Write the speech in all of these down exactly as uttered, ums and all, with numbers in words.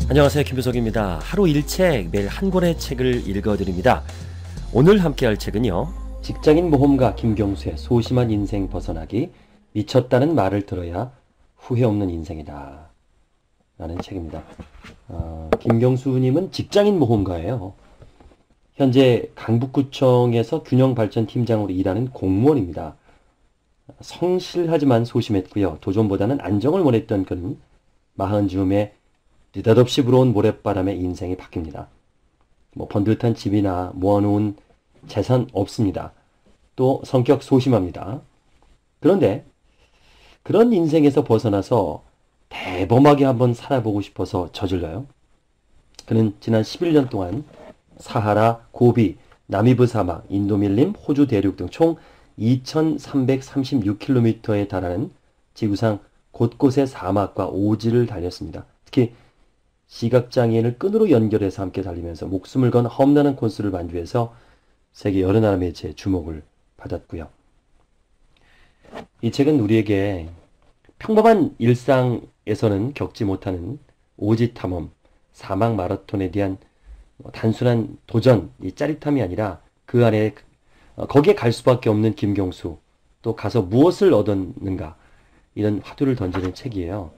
안녕하세요, 김효석입니다. 하루 일책, 매일 한 권의 책을 읽어드립니다. 오늘 함께할 책은요, 직장인 모험가 김경수의 소심한 인생 벗어나기, 미쳤다는 말을 들어야 후회 없는 인생이다 라는 책입니다. 어, 김경수님은 직장인 모험가예요. 현재 강북구청에서 균형발전팀장으로 일하는 공무원입니다. 성실하지만 소심했고요. 도전보다는 안정을 원했던 그는 마흔 즈음에 느닷없이 불어온 모래바람에 인생이 바뀝니다. 뭐 번듯한 집이나 모아놓은 재산 없습니다. 또 성격 소심합니다. 그런데 그런 인생에서 벗어나서 대범하게 한번 살아보고 싶어서 저질러요. 그는 지난 십일 년 동안 사하라, 고비, 나미브 사막, 인도밀림, 호주 대륙 등 총 이천삼백삼십육 킬로미터에 달하는 지구상 곳곳의 사막과 오지를 달렸습니다. 특히 시각장애인을 끈으로 연결해서 함께 달리면서 목숨을 건 험난한 코스를 반주해서 세계 여러 나라 매체의 주목을 받았고요. 이 책은 우리에게 평범한 일상에서는 겪지 못하는 오지 탐험, 사막 마라톤에 대한 단순한 도전, 이 짜릿함이 아니라 그 안에 거기에 갈 수밖에 없는 김경수, 또 가서 무엇을 얻었는가, 이런 화두를 던지는 책이에요.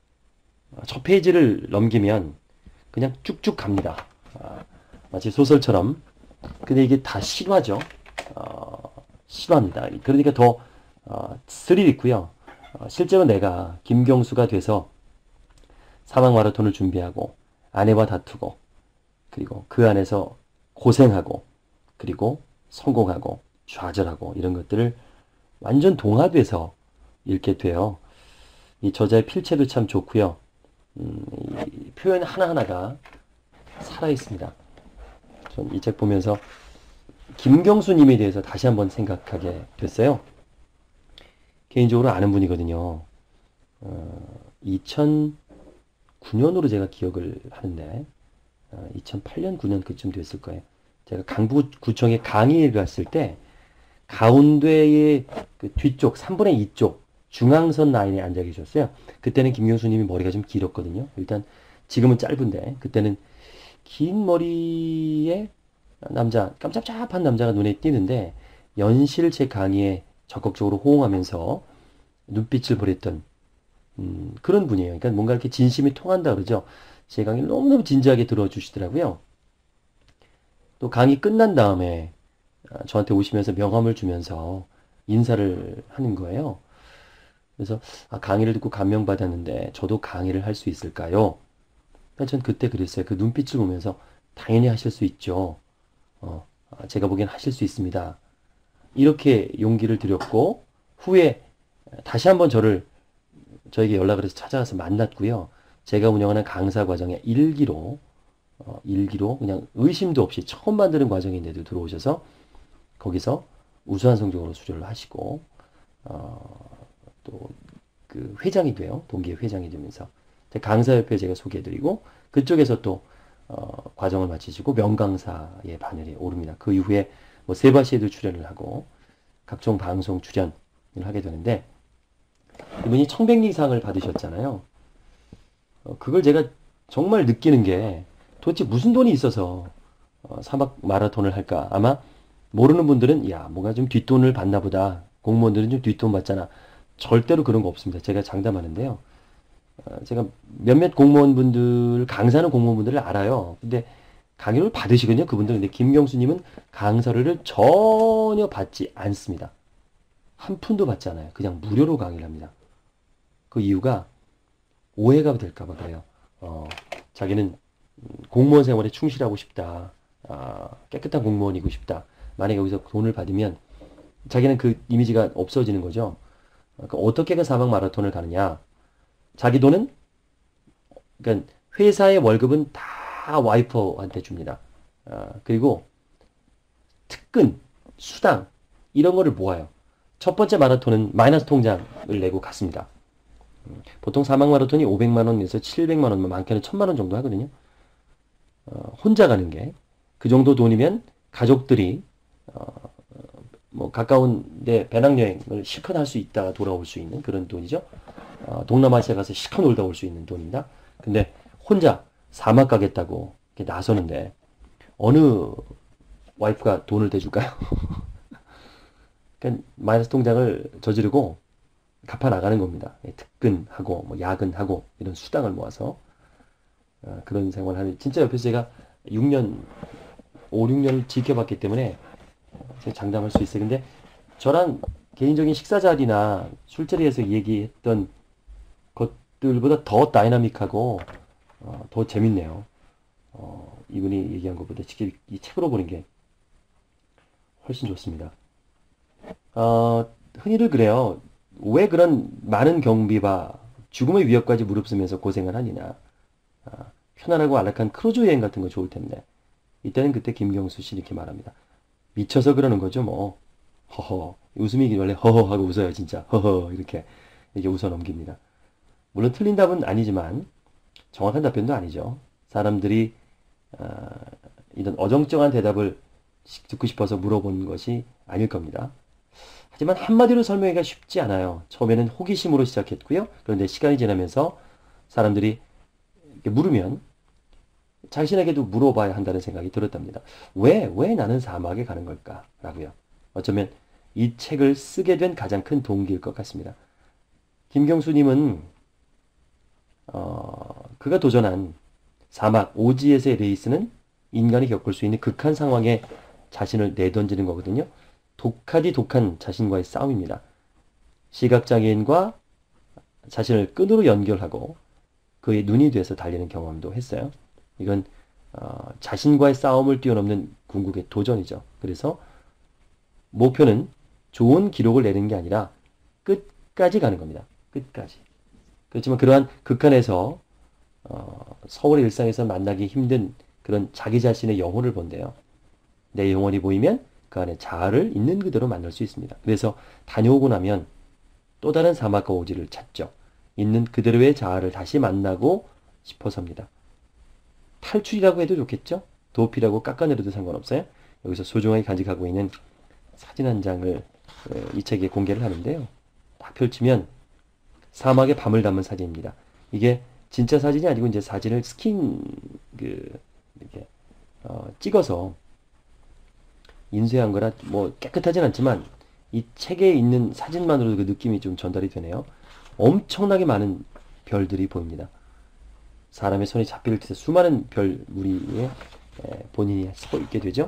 첫 페이지를 넘기면 그냥 쭉쭉 갑니다. 아, 마치 소설처럼. 근데 이게 다 실화죠. 어, 실화입니다. 그러니까 더 어, 스릴 있고요. 어, 실제로 내가 김경수가 돼서 사막 마라톤을 준비하고 아내와 다투고 그리고 그 안에서 고생하고 그리고 성공하고 좌절하고 이런 것들을 완전 동화돼서 읽게 돼요. 이 저자의 필체도 참 좋고요. 음, 이 표현 하나하나가 살아있습니다. 전 이 책 보면서 김경수님에 대해서 다시 한번 생각하게 됐어요. 개인적으로 아는 분이거든요. 어, 이천구 년으로 제가 기억을 하는데 어, 이천팔 년, 구 년 그쯤 됐을 거예요. 제가 강북구청에 강의를 갔을 때 가운데의 그 뒤쪽 삼분의 이 쪽 중앙선 라인에 앉아 계셨어요. 그때는 김경수님이 머리가 좀 길었거든요. 일단 지금은 짧은데 그때는 긴 머리에 남자, 깜짝잡한 남자가 눈에 띄는데 연실 제 강의에 적극적으로 호응하면서 눈빛을 보냈던 음, 그런 분이에요. 그러니까 뭔가 이렇게 진심이 통한다 그러죠. 제 강의를 너무너무 진지하게 들어주시더라고요. 또 강의 끝난 다음에 저한테 오시면서 명함을 주면서 인사를 하는 거예요. 그래서 아, 강의를 듣고 감명받았는데 저도 강의를 할 수 있을까요? 전 그때 그랬어요. 그 눈빛을 보면서 당연히 하실 수 있죠. 어, 제가 보기엔 하실 수 있습니다. 이렇게 용기를 드렸고 후에 다시 한번 저를 저에게 연락을 해서 찾아가서 만났고요. 제가 운영하는 강사 과정에 일기로 어, 일기로 그냥 의심도 없이 처음 만드는 과정인데도 들어오셔서 거기서 우수한 성적으로 수료를 하시고 어, 또 그 회장이 돼요. 동기의 회장이 되면서 강사협회 제가 소개해드리고 그쪽에서 또 어, 과정을 마치시고 명강사의 반열에 오릅니다. 그 이후에 뭐 세바시에도 출연을 하고 각종 방송 출연을 하게 되는데 이분이 청백리상을 받으셨잖아요. 어, 그걸 제가 정말 느끼는 게 도대체 무슨 돈이 있어서 어, 사막 마라톤을 할까? 아마 모르는 분들은 야 뭔가 좀 뒷돈을 받나 보다. 공무원들은 좀 뒷돈 받잖아. 절대로 그런 거 없습니다. 제가 장담하는데요. 어, 제가 몇몇 공무원분들, 강사는 공무원분들을 알아요. 근데 강의를 받으시거든요. 그분들. 근데 김경수님은 강사료를 전혀 받지 않습니다. 한 푼도 받지 않아요. 그냥 무료로 강의를 합니다. 그 이유가 오해가 될까봐 그래요. 어, 자기는 공무원 생활에 충실하고 싶다. 아, 깨끗한 공무원이고 싶다. 만약에 여기서 돈을 받으면 자기는 그 이미지가 없어지는 거죠. 그러니까 어떻게 그 사막 마라톤을 가느냐. 자기 돈은 그러니까 회사의 월급은 다 와이퍼한테 줍니다. 아, 그리고 특근, 수당 이런 거를 모아요. 첫 번째 마라톤은 마이너스 통장을 내고 갔습니다. 보통 사막 마라톤이 오백만 원에서 칠백만 원, 많게는 천만 원 정도 하거든요. 어, 혼자 가는 게 그 정도 돈이면 가족들이 어, 뭐 가까운 데 배낭여행을 실컷 할 수 있다가 돌아올 수 있는 그런 돈이죠. 어, 동남아시아 가서 실컷 놀다 올 수 있는 돈입니다. 근데 혼자 사막 가겠다고 이렇게 나서는데 어느 와이프가 돈을 대줄까요? 그러니까 마이너스 통장을 저지르고 갚아 나가는 겁니다. 특근하고 뭐 야근하고 이런 수당을 모아서 어, 그런 생활을 하는 진짜 옆에서 제가 육 년, 오, 육 년을 지켜봤기 때문에 제가 장담할 수 있어요. 근데 저랑 개인적인 식사 자리나 술자리에서 얘기했던 것들보다 더 다이나믹하고 어, 더 재밌네요. 어, 이분이 얘기한 것보다 직접 이 책으로 보는 게 훨씬 좋습니다. 어, 흔히들 그래요. 왜 그런 많은 경비와 죽음의 위협까지 무릅쓰면서 고생을 하느냐. 아, 편안하고 안락한 크루즈 여행 같은 거 좋을 텐데. 이때는 그때 김경수 씨 이렇게 말합니다. 미쳐서 그러는 거죠, 뭐. 허허. 웃음이 원래 허허 하고 웃어요, 진짜. 허허. 이렇게, 이렇게 웃어 넘깁니다. 물론 틀린 답은 아니지만, 정확한 답변도 아니죠. 사람들이, 아, 이런 어정쩡한 대답을 듣고 싶어서 물어본 것이 아닐 겁니다. 하지만 한마디로 설명하기가 쉽지 않아요. 처음에는 호기심으로 시작했고요. 그런데 시간이 지나면서 사람들이 이렇게 물으면 자신에게도 물어봐야 한다는 생각이 들었답니다. 왜, 왜 나는 사막에 가는 걸까? 라고요. 어쩌면 이 책을 쓰게 된 가장 큰 동기일 것 같습니다. 김경수님은 어, 그가 도전한 사막 오지에서의 레이스는 인간이 겪을 수 있는 극한 상황에 자신을 내던지는 거거든요. 독하디 독한 자신과의 싸움입니다. 시각장애인과 자신을 끈으로 연결하고 그의 눈이 돼서 달리는 경험도 했어요. 이건 어, 자신과의 싸움을 뛰어넘는 궁극의 도전이죠. 그래서 목표는 좋은 기록을 내는 게 아니라 끝까지 가는 겁니다. 끝까지. 그렇지만 그러한 극한에서 어, 서울의 일상에서 만나기 힘든 그런 자기 자신의 영혼을 본대요. 내 영혼이 보이면 그 안에 자아를 있는 그대로 만날 수 있습니다. 그래서 다녀오고 나면 또 다른 사막과 오지를 찾죠. 있는 그대로의 자아를 다시 만나고 싶어서입니다. 탈출이라고 해도 좋겠죠? 도피라고 깎아내려도 상관없어요. 여기서 소중하게 간직하고 있는 사진 한 장을 이 책에 공개를 하는데요. 딱 펼치면 사막의 밤을 담은 사진입니다. 이게 진짜 사진이 아니고 이제 사진을 스킨 그 이렇게 어, 찍어서 인쇄한 거라 뭐 깨끗하진 않지만 이 책에 있는 사진만으로도 그 느낌이 좀 전달이 되네요. 엄청나게 많은 별들이 보입니다. 사람의 손이 잡힐 때 수많은 별 무리에 본인이 서 있게 되죠.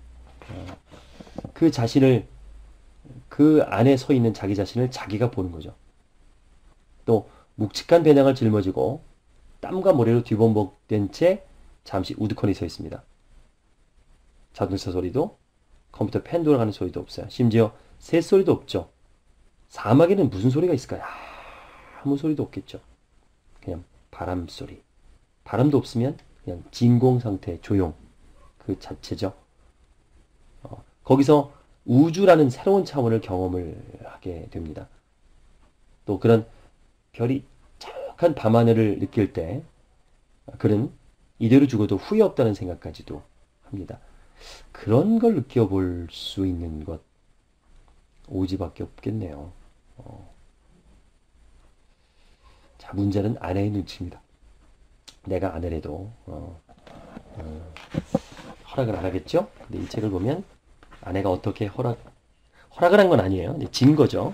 그 자신을 그 안에 서 있는 자기 자신을 자기가 보는 거죠. 또 묵직한 배낭을 짊어지고 땀과 모래로 뒤범벅된 채 잠시 우두커니 서 있습니다. 자동차 소리도 컴퓨터 펜 돌아가는 소리도 없어요. 심지어 새소리도 없죠. 사막에는 무슨 소리가 있을까요? 아무 소리도 없겠죠. 그냥 바람 소리. 바람도 없으면 그냥 진공 상태, 조용. 그 자체죠. 어, 거기서 우주라는 새로운 차원을 경험을 하게 됩니다. 또 그런 별이 쫙한 밤하늘을 느낄 때 그는 이대로 죽어도 후회 없다는 생각까지도 합니다. 그런 걸 느껴볼 수 있는 것 오지밖에 없겠네요. 어. 자, 문제는 아내의 눈치입니다. 내가 아내래도 어, 어, 허락을 안 하겠죠? 근데 이 책을 보면 아내가 어떻게 허락 허락을 한 건 아니에요. 진 거죠.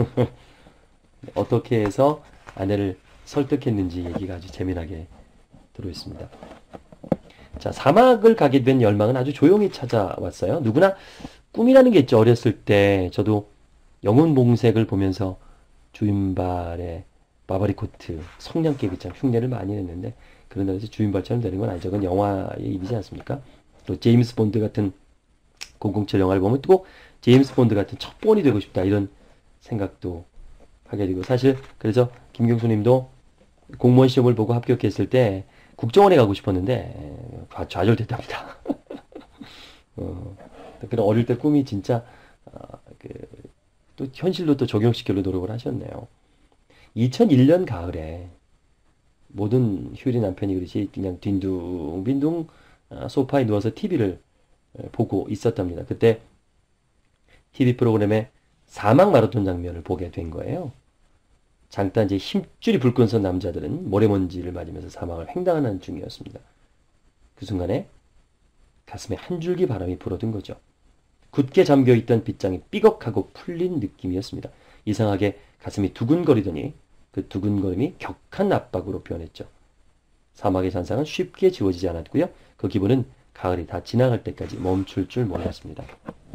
어떻게 해서 아내를 설득했는지 얘기가 아주 재미나게 들어있습니다. 자, 사막을 가게 된 열망은 아주 조용히 찾아왔어요. 누구나 꿈이라는 게 있죠. 어렸을 때 저도 영혼봉색을 보면서 주인발의 바바리 코트, 성냥개비처럼 흉내를 많이 냈는데 그런다고 해서 주인발처럼 되는 건 아니죠. 그건 영화의 일이지 않습니까? 또 제임스 본드 같은 공공칠 영화를 보면 또 제임스 본드 같은 첩보원이 되고 싶다 이런 생각도 하게 되고 사실 그래서 김경수 님도 공무원 시험을 보고 합격했을 때 국정원에 가고 싶었는데 좌절됐답니다. 어, 그런 어릴 때 꿈이 진짜 어, 그, 또 현실로 또 적용시키려고 노력을 하셨네요. 이천일 년 가을에 모든 휴일이 남편이 그렇지 그냥 빈둥빈둥 소파에 누워서 티비를 보고 있었답니다. 그때 티비 프로그램에 사막 마라톤 장면을 보게 된 거예요. 장단 이제 힘줄이 불끈 선 남자들은 모래먼지를 맞으면서 사막을 횡단하는 중이었습니다. 그 순간에 가슴에 한 줄기 바람이 불어든 거죠. 굳게 잠겨있던 빗장이 삐걱하고 풀린 느낌이었습니다. 이상하게 가슴이 두근거리더니 그 두근거림이 격한 압박으로 변했죠. 사막의 잔상은 쉽게 지워지지 않았고요. 그 기분은 가을이 다 지나갈 때까지 멈출 줄 몰랐습니다.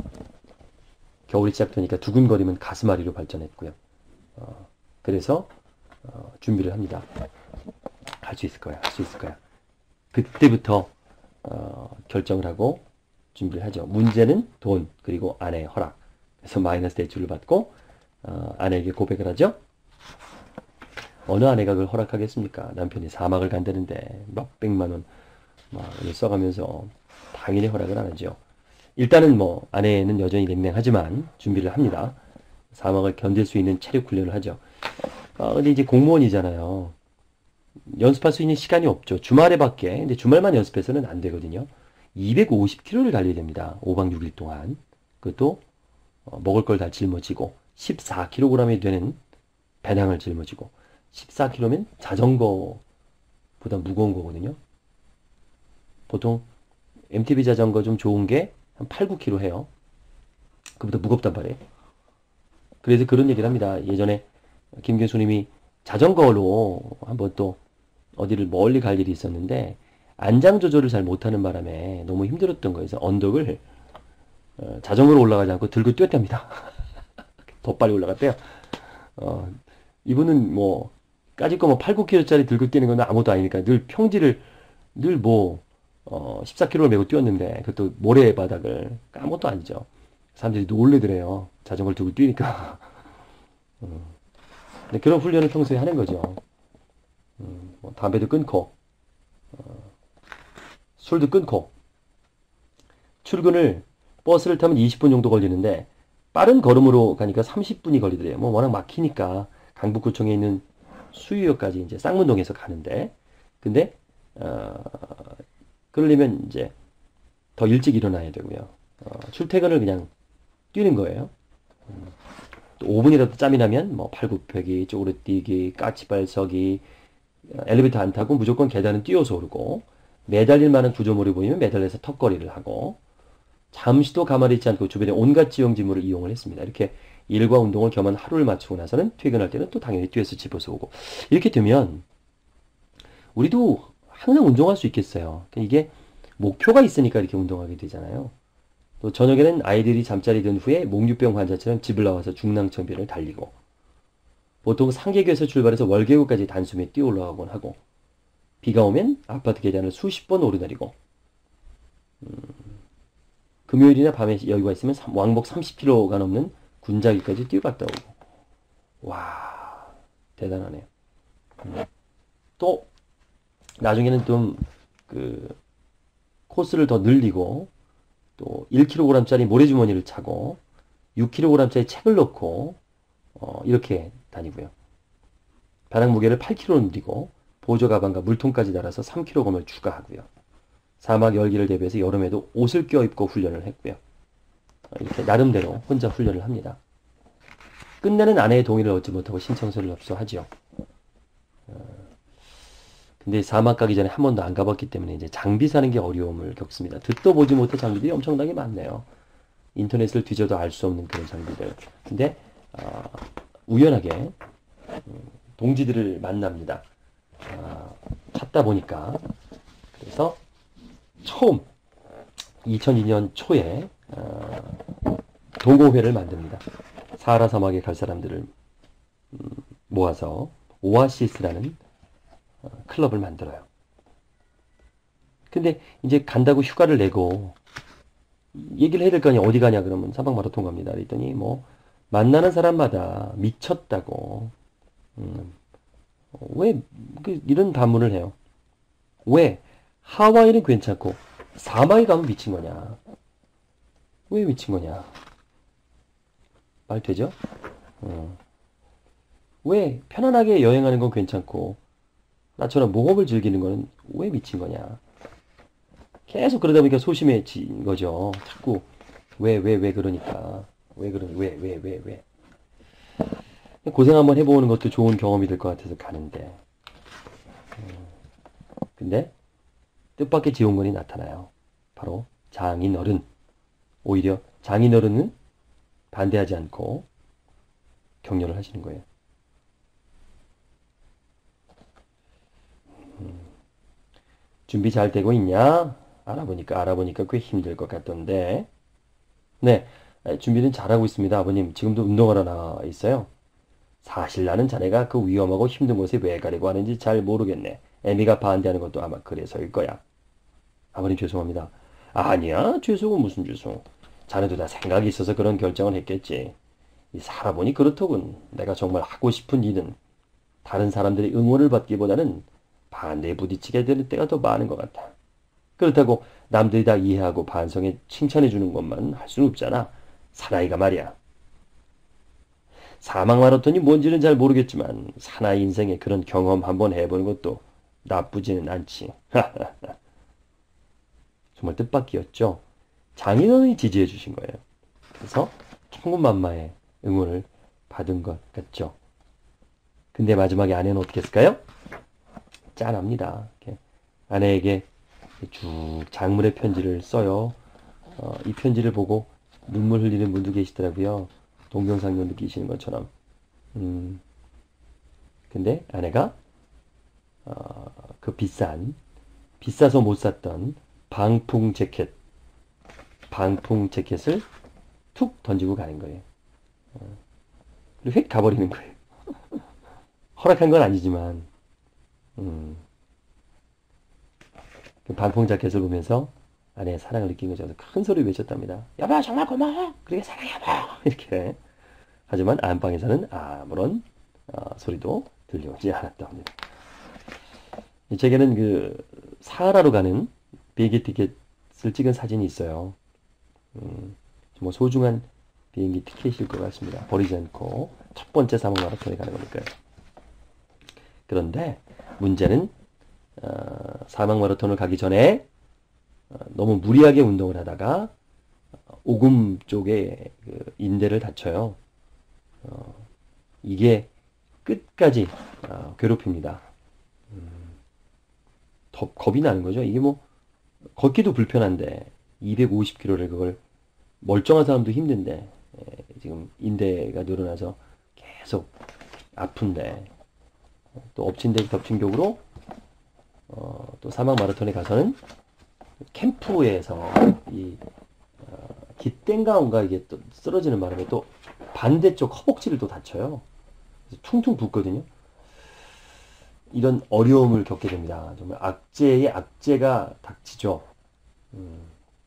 겨울이 시작되니까 두근거림은 가슴앓이로 발전했고요. 어, 그래서 어, 준비를 합니다. 할 수 있을 거야, 할 수 있을 거야. 그때부터 어, 결정을 하고 준비를 하죠. 문제는 돈, 그리고 아내의 허락. 그래서 마이너스 대출을 받고 어, 아내에게 고백을 하죠. 어느 아내가 그걸 허락하겠습니까? 남편이 사막을 간다는데 몇백만 원 막 써가면서 당연히 허락을 안 하죠. 일단은 뭐 아내는 여전히 냉랭하지만 준비를 합니다. 사막을 견딜 수 있는 체력 훈련을 하죠. 아, 근데 이제 공무원이잖아요. 연습할 수 있는 시간이 없죠. 주말에밖에. 근데 주말만 연습해서는 안 되거든요. 이백오십 킬로미터를 달려야 됩니다. 오 박 육 일 동안. 그것도 어, 먹을 걸 다 짊어지고 십사 킬로그램이 되는 배낭을 짊어지고 십사 킬로미터면 자전거보다 무거운 거거든요. 보통 엠티비 자전거 좀 좋은 게 한 팔, 구 킬로그램 해요. 그보다 무겁단 말이에요. 그래서 그런 얘기를 합니다. 예전에 김 교수님이 자전거로 한번 또 어디를 멀리 갈 일이 있었는데 안장 조절을 잘 못하는 바람에 너무 힘들었던 거에서 언덕을 어, 자전거로 올라가지 않고 들고 뛰었답니다. 더 빨리 올라갔대요. 어, 이분은 뭐 까짓 거 뭐 팔, 구 킬로미터짜리 들고 뛰는 건 아무것도 아니니까 늘 평지를 늘 뭐 어, 십사 킬로미터를 메고 뛰었는데 그것도 모래바닥을 아무것도 아니죠. 사람들이 놀래더래요. 자전거를 들고 뛰니까. 음. 근데 그런 훈련을 평소에 하는 거죠. 음, 뭐 담배도 끊고 어, 술도 끊고 출근을 버스를 타면 이십 분 정도 걸리는데 빠른 걸음으로 가니까 삼십 분이 걸리더래요. 뭐 워낙 막히니까 강북구청에 있는 수유역까지 이제 쌍문동에서 가는데 근데 어, 그러려면 이제 더 일찍 일어나야 되고요. 어, 출퇴근을 그냥 뛰는 거예요. 음, 또 오 분이라도 짬이 나면 뭐 팔굽혀기, 쪼그려뛰기, 까치발서기, 엘리베이터 안 타고 무조건 계단은 뛰어서 오르고 매달릴 만한 구조물이 보이면 매달려서 턱걸이를 하고 잠시도 가만히 있지 않고 주변에 온갖 지형지물을 이용을 했습니다. 이렇게 일과 운동을 겸한 하루를 마치고 나서는 퇴근할 때는 또 당연히 뛰어서 집어서 오고 이렇게 되면 우리도 항상 운동할 수 있겠어요. 이게 목표가 있으니까 이렇게 운동하게 되잖아요. 또 저녁에는 아이들이 잠자리 든 후에 몽유병 환자처럼 집을 나와서 중랑천변을 달리고 보통 상계교에서 출발해서 월계구까지 단숨에 뛰어 올라가곤 하고 비가 오면 아파트 계단을 수십 번 오르내리고 음, 금요일이나 밤에 여유가 있으면 왕복 삼십 킬로미터가 넘는 군자기까지 뛰어갔다 오고 와 대단하네요. 음. 또 나중에는 좀 그 코스를 더 늘리고 또 일 킬로그램짜리 모래주머니를 차고 육 킬로그램짜리 책을 넣고 어, 이렇게 다니고요. 배낭 무게를 팔 킬로그램로 늘리고 보조 가방과 물통까지 달아서 삼 킬로그램을 추가하고요. 사막 열기를 대비해서 여름에도 옷을 껴입고 훈련을 했고요. 이렇게 나름대로 혼자 훈련을 합니다. 끝내는 아내의 동의를 얻지 못하고 신청서를 접수하죠. 근데 사막 가기 전에 한 번도 안 가봤기 때문에 이제 장비 사는 게 어려움을 겪습니다. 듣도 보지 못한 장비들이 엄청나게 많네요. 인터넷을 뒤져도 알 수 없는 그런 장비들. 근데 어, 우연하게 동지들을 만납니다. 어, 찾다 보니까 그래서 처음 이천이 년 초에 어, 동호회를 만듭니다. 사하라 사막에 갈 사람들을 음, 모아서 오아시스라는 어, 클럽을 만들어요. 근데 이제 간다고 휴가를 내고 얘기를 해야 될 거 아니야. 어디 가냐 그러면 사막 마라톤 갑니다. 그랬더니 뭐 만나는 사람마다 미쳤다고 음, 왜 그, 이런 반문을 해요. 왜 하와이는 괜찮고 사막에 가면 미친 거냐? 왜 미친 거냐? 말 되죠? 어. 왜 편안하게 여행하는 건 괜찮고 나처럼 모험을 즐기는 거는 왜 미친 거냐? 계속 그러다 보니까 소심해진 거죠. 자꾸 왜 왜 왜 그러니까 왜 그러니 왜 왜 왜 왜, 왜. 고생 한번 해보는 것도 좋은 경험이 될 것 같아서 가는데, 근데 뜻밖의 지원군이 나타나요. 바로 장인어른. 오히려 장인어른은 반대하지 않고 격려를 하시는 거예요. 음, 준비 잘 되고 있냐? 알아보니까 알아보니까 꽤 힘들 것 같던데. 네, 준비는 잘하고 있습니다, 아버님. 지금도 운동하러 나와 있어요. 사실 나는 자네가 그 위험하고 힘든 곳에 왜 가려고 하는지 잘 모르겠네. 애미가 반대하는 것도 아마 그래서일 거야. 아버님 죄송합니다. 아니야, 죄송은 무슨 죄송. 자네도 다 생각이 있어서 그런 결정을 했겠지. 이 살아보니 그렇더군. 내가 정말 하고 싶은 일은 다른 사람들의 응원을 받기보다는 반대에 부딪히게 되는 때가 더 많은 것 같아. 그렇다고 남들이 다 이해하고 반성해 칭찬해 주는 것만 할 수는 없잖아. 사나이가 말이야. 사막 마라톤이 뭔지는 잘 모르겠지만 사나이 인생에 그런 경험 한번 해보는 것도 나쁘지는 않지. 정말 뜻밖이었죠. 장인어른이 지지해 주신 거예요. 그래서 천군만마의 응원을 받은 것 같죠. 근데 마지막에 아내는 어떻게 했을까요? 짠합니다. 이렇게 아내에게 쭉 장문의 편지를 써요. 어, 이 편지를 보고 눈물 흘리는 분도 계시더라고요. 동영상도 느끼시는 것처럼. 음, 근데 아내가 어, 그 비싼 비싸서 못 샀던 방풍 재킷 방풍 재킷을 툭 던지고 가는 거예요. 그리고 휙 가버리는 거예요. 허락한 건 아니지만 음, 그 방풍 자켓을 보면서 아내의 사랑을 느낀 거죠. 큰 소리 외쳤답니다. 여보 정말 고마워. 그렇게 사랑해 여보. 이렇게. 하지만 안방에서는 아무런 어, 소리도 들려오지 않았다 합니다. 이 책에는 그 사하라로 가는 비행기 티켓을 찍은 사진이 있어요. 음, 정말 소중한 비행기 티켓일 것 같습니다. 버리지 않고 첫 번째 사막 마라톤에 가는 거니까요. 그런데 문제는 어, 사막 마라톤을 가기 전에 어, 너무 무리하게 운동을 하다가 오금 쪽에 그 인대를 다쳐요. 어, 이게 끝까지 어, 괴롭힙니다. 음, 더 겁이 나는 거죠. 이게 뭐 걷기도 불편한데 이백오십 킬로미터를 그걸 멀쩡한 사람도 힘든데 예, 지금 인대가 늘어나서 계속 아픈데 또 엎친 데 덮친 격으로 어, 또 사막 마라톤에 가서는 캠프에서 이 어, 깃땡가온가 이게 또 쓰러지는 바람에 또 반대쪽 허벅지를 또 다쳐요. 그래서 퉁퉁 붓거든요. 이런 어려움을 겪게 됩니다. 정말 악재의 악재가 닥치죠. 음.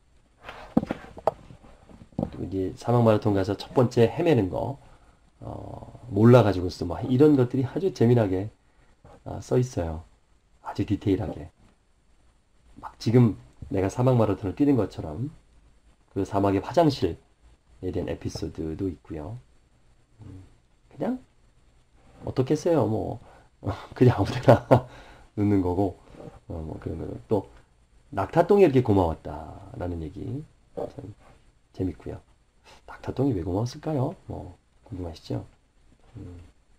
또 이제 사막 마라톤 가서 첫 번째 헤매는 거 어, 몰라가지고 쓰 뭐 이런 것들이 아주 재미나게 아, 써 있어요. 아주 디테일하게. 막 지금 내가 사막 마라톤을 뛰는 것처럼 그 사막의 화장실에 대한 에피소드도 있고요. 음, 그냥 어떻겠어요. 뭐 어, 그냥 아무데나 넣는 거고 어, 뭐 그런 거. 또 낙타똥이 이렇게 고마웠다라는 얘기 참 재밌고요. 낙타똥이 왜 고마웠을까요? 뭐 궁금하시죠? 음,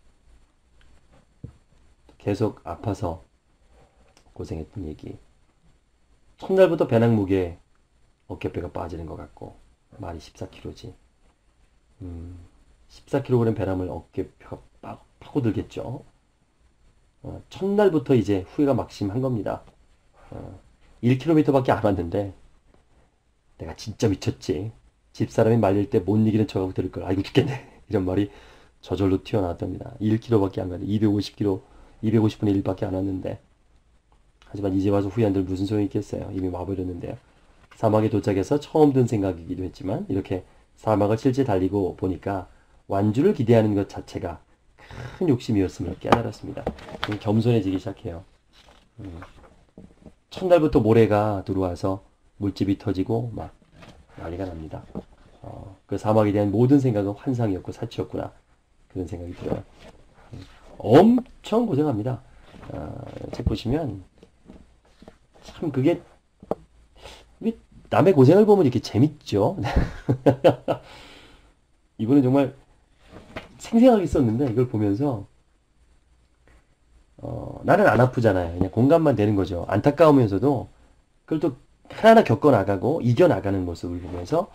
계속 아파서 고생했던 얘기. 첫날부터 배낭 무게 어깨뼈가 빠지는 것 같고 말이 십사 킬로그램이지. 음, 십사 킬로그램 배낭을 어깨뼈가 빠, 파고들겠죠. 어, 첫날부터 이제 후회가 막심한 겁니다. 어, 일 킬로미터밖에 안 왔는데 내가 진짜 미쳤지. 집사람이 말릴 때 못 이기는 척하고 들을 걸. 아이고 죽겠네. 이런 말이 저절로 튀어나왔답니다. 일 킬로미터밖에 안 가는데 이백오십 킬로미터, 이백오십 분의 일밖에 안 왔는데 하지만 이제 와서 후회한들 무슨 소용이 있겠어요. 이미 와버렸는데요. 사막에 도착해서 처음 든 생각이기도 했지만 이렇게 사막을 실제 달리고 보니까 완주를 기대하는 것 자체가 큰 욕심이었음을 깨달았습니다. 겸손해지기 시작해요. 음. 첫날부터 모래가 들어와서 물집이 터지고 막 난리가 납니다. 어, 그 사막에 대한 모든 생각은 환상이었고 사치였구나. 그런 생각이 들어요. 음. 엄청 고생합니다. 어, 책 보시면 참 그게 남의 고생을 보면 이렇게 재밌죠. 이분은 정말 생생하게 썼는데 이걸 보면서 어, 나는 안 아프잖아요. 그냥 공감만 되는 거죠. 안타까우면서도 그걸 또 하나하나 겪어나가고 이겨나가는 모습을 보면서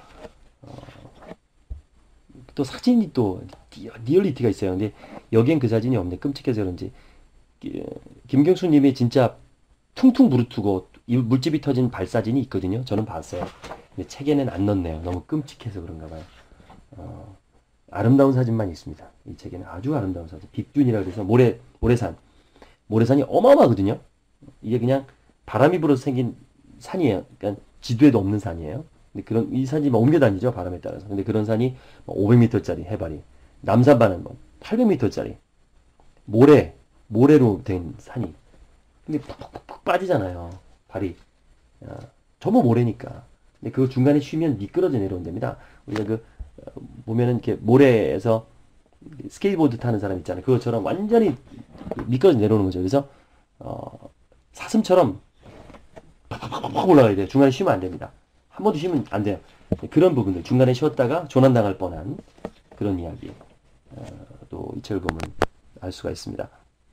또 사진이 또 리얼리티가 있어요. 근데 여기엔 그 사진이 없네. 끔찍해서 그런지. 김경수님이 진짜 퉁퉁 부르트고 물집이 터진 발사진이 있거든요. 저는 봤어요. 근데 책에는 안 넣네요. 너무 끔찍해서 그런가 봐요. 어, 아름다운 사진만 있습니다. 이 책에는 아주 아름다운 사진. 빅준이라 그래서 모래, 모래산. 모래산이 어마어마하거든요. 이게 그냥 바람이 불어서 생긴 산이에요. 그러니까 지도에도 없는 산이에요. 근데 그런, 이 산이 막 옮겨 다니죠. 바람에 따라서. 근데 그런 산이 오백 미터짜리 해발이. 남산반은 뭐 팔백 미터짜리. 모래, 모래로 된 산이. 근데 푹푹푹 빠지잖아요. 발이. 야, 전부 모래니까. 근데 그 중간에 쉬면 미끄러져 내려온답니다. 우리가 그, 어, 보면은 이렇게 모래에서 스케이트보드 타는 사람 있잖아요. 그것처럼 완전히 미끄러져 내려오는 거죠. 그래서, 어, 사슴처럼 팍팍팍팍 올라가야 돼요. 중간에 쉬면 안 됩니다. 한 번도 쉬면 안 돼요. 그런 부분들. 중간에 쉬었다가 조난당할 뻔한 그런 이야기. 어, 또 이 책을 보면 알 수가 있습니다.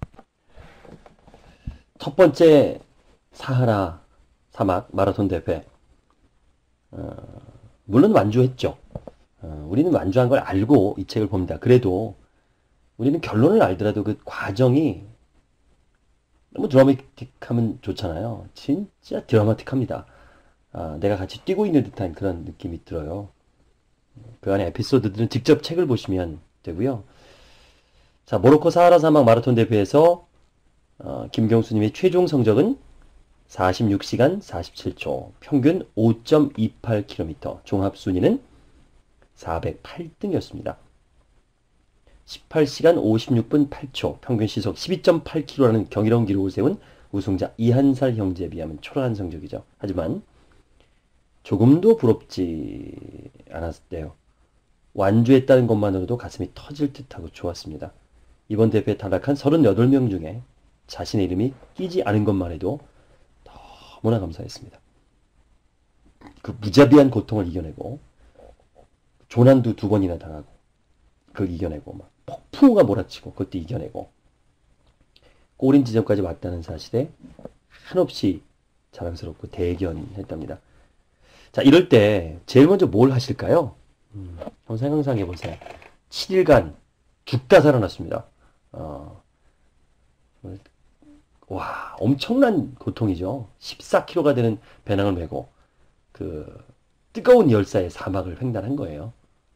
첫 번째 사하라 사막 마라톤 대회. 어, 물론 완주했죠. 어, 우리는 완주한 걸 알고 이 책을 봅니다. 그래도 우리는 결론을 알더라도 그 과정이 너무 드라마틱하면 좋잖아요. 진짜 드라마틱합니다. 아, 내가 같이 뛰고 있는 듯한 그런 느낌이 들어요. 그 안에 에피소드들은 직접 책을 보시면 되고요. 자, 모로코 사하라 사막 마라톤 대회에서 어, 김경수님의 최종 성적은 사십육 시간 사십칠 초, 평균 오 점 이팔 킬로미터, 종합 순위는 사백팔 등이었습니다. 십팔 시간 오십육 분 팔 초, 평균 시속 십이 점 팔 킬로미터라는 경이로운 기록을 세운 우승자 이한살 형제에 비하면 초라한 성적이죠. 하지만 조금도 부럽지 않았대요. 완주했다는 것만으로도 가슴이 터질 듯하고 좋았습니다. 이번 대회에 탈락한 서른여덟 명 중에 자신의 이름이 끼지 않은 것만 해도 너무나 감사했습니다. 그 무자비한 고통을 이겨내고 조난도 두 번이나 당하고 그걸 이겨내고 막 폭풍우가 몰아치고 그것도 이겨내고 꼬린 지점까지 왔다는 사실에 한없이 자랑스럽고 대견했답니다. 자, 이럴 때 제일 먼저 뭘 하실까요? 음, 한번 생각해 보세요. 칠 일간 죽다 살아났습니다. 어, 와, 엄청난 고통이죠. 십사 킬로그램가 되는 배낭을 메고 그 뜨거운 열사의 사막을 횡단한 거예요.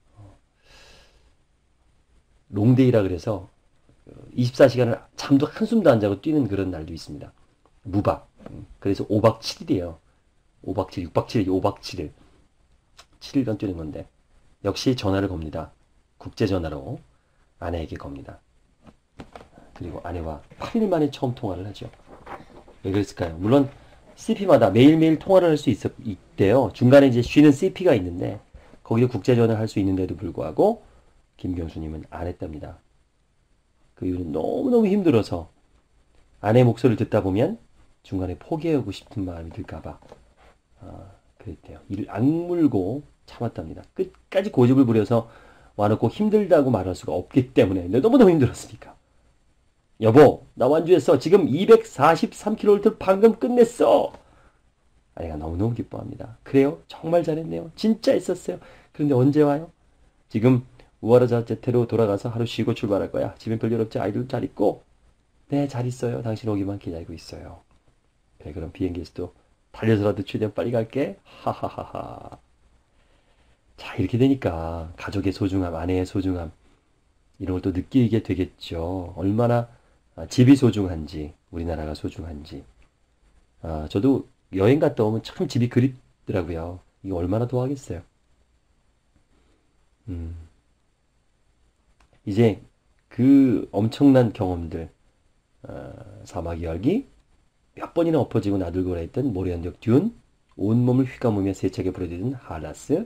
롱데이라 그래서 이십사 시간을 잠도 한숨도 안 자고 뛰는 그런 날도 있습니다. 무박. 그래서 오 박 칠 일이에요. 오 박 칠 일, 육 박 칠 일, 오 박 칠 일. 칠 일간 뛰는 건데 역시 전화를 겁니다. 국제전화로 아내에게 겁니다. 그리고 아내와 팔 일 만에 처음 통화를 하죠. 왜 그랬을까요? 물론 씨피마다 매일매일 통화를 할 수 있대요. 중간에 이제 쉬는 씨피가 있는데 거기도 국제전화를 할 수 있는데도 불구하고 김경수님은 안 했답니다. 그 이유는 너무너무 힘들어서 아내의 목소리를 듣다 보면 중간에 포기하고 싶은 마음이 들까봐 아, 그랬대요. 이를 악물고 참았답니다. 끝까지 고집을 부려서 와놓고 힘들다고 말할 수가 없기 때문에 너무너무 힘들었으니까. 여보, 나 완주했어. 지금 이백사십삼 킬로미터 방금 끝냈어. 아내가 너무너무 기뻐합니다. 그래요? 정말 잘했네요. 진짜 있었어요. 그런데 언제 와요? 지금 우아라자제테로 돌아가서 하루 쉬고 출발할 거야. 집엔 별일 없지? 아이들도 잘 있고? 네, 잘 있어요. 당신 오기만 기다리고 있어요. 그래, 그럼 비행기에서 또 달려서라도 최대한 빨리 갈게. 하하하하. 자, 이렇게 되니까 가족의 소중함, 아내의 소중함 이런 걸 또 느끼게 되겠죠. 얼마나 집이 소중한지, 우리나라가 소중한지. 아, 저도 여행 갔다 오면 참 집이 그립더라고요. 이거 얼마나 좋아하겠어요. 음, 이제 그 엄청난 경험들, 어, 사막 열기, 몇 번이나 엎어지고 나들고 했던 모래연적 듄, 온몸을 휘감으며 세차게 부러지던 하라스,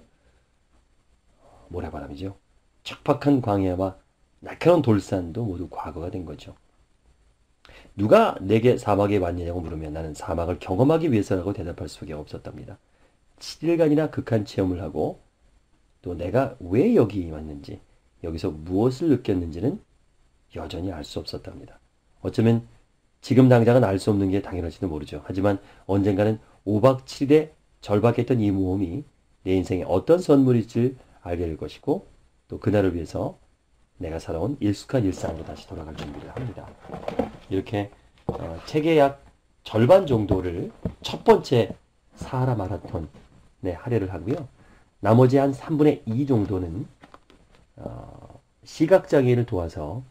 모래바람이죠. 척박한 광야와 날카로운 돌산도 모두 과거가 된 거죠. 누가 내게 사막에 왔느냐고 물으면 나는 사막을 경험하기 위해서라고 대답할 수밖에 없었답니다. 칠 일간이나 극한 체험을 하고 또 내가 왜 여기 왔는지 여기서 무엇을 느꼈는지는 여전히 알 수 없었답니다. 어쩌면 지금 당장은 알 수 없는 게 당연할지도 모르죠. 하지만 언젠가는 오 박 칠 일에 절박했던 이 모험이 내 인생에 어떤 선물일지를 알게 될 것이고 또 그날을 위해서 내가 살아온 익숙한 일상으로 다시 돌아갈 준비를 합니다. 이렇게 어, 책의 약 절반 정도를 첫 번째 사하라 마라톤에 할애를 하고요. 나머지 한 삼분의 이 정도는 어, 시각장애인을 도와서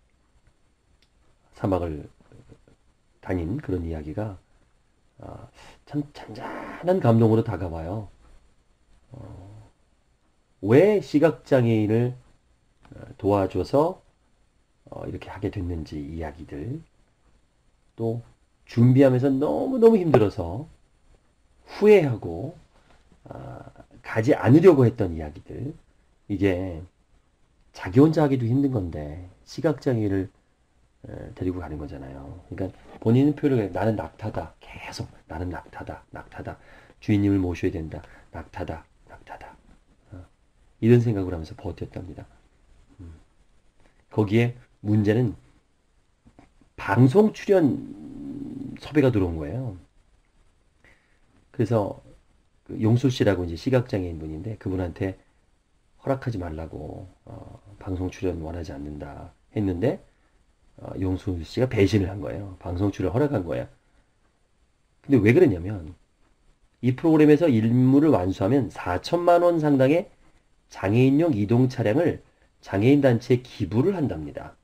사막을 다닌 그런 이야기가 어, 참 잔잔한 감동으로 다가와요. 어, 왜 시각장애인을 도와줘서 어, 이렇게 하게 됐는지 이야기들, 또 준비하면서 너무너무 힘들어서 후회하고 어, 가지 않으려고 했던 이야기들, 이게 자기 혼자 하기도 힘든 건데 시각장애를 데리고 가는 거잖아요. 그러니까 본인은 표현을 해. 나는 낙타다. 계속 나는 낙타다. 낙타다. 주인님을 모셔야 된다. 낙타다. 낙타다. 어, 이런 생각을 하면서 버텼답니다. 음. 거기에 문제는 방송 출연 섭외가 들어온 거예요. 그래서 그 용수 씨라고 이제 시각장애인 분인데 그분한테 허락하지 말라고 어, 방송 출연 원하지 않는다 했는데 어, 용수 씨가 배신을 한 거예요. 방송 출연 허락한 거예요. 근데 왜 그랬냐면 이 프로그램에서 임무를 완수하면 사천만 원 상당의 장애인용 이동 차량을 장애인 단체에 기부를 한답니다.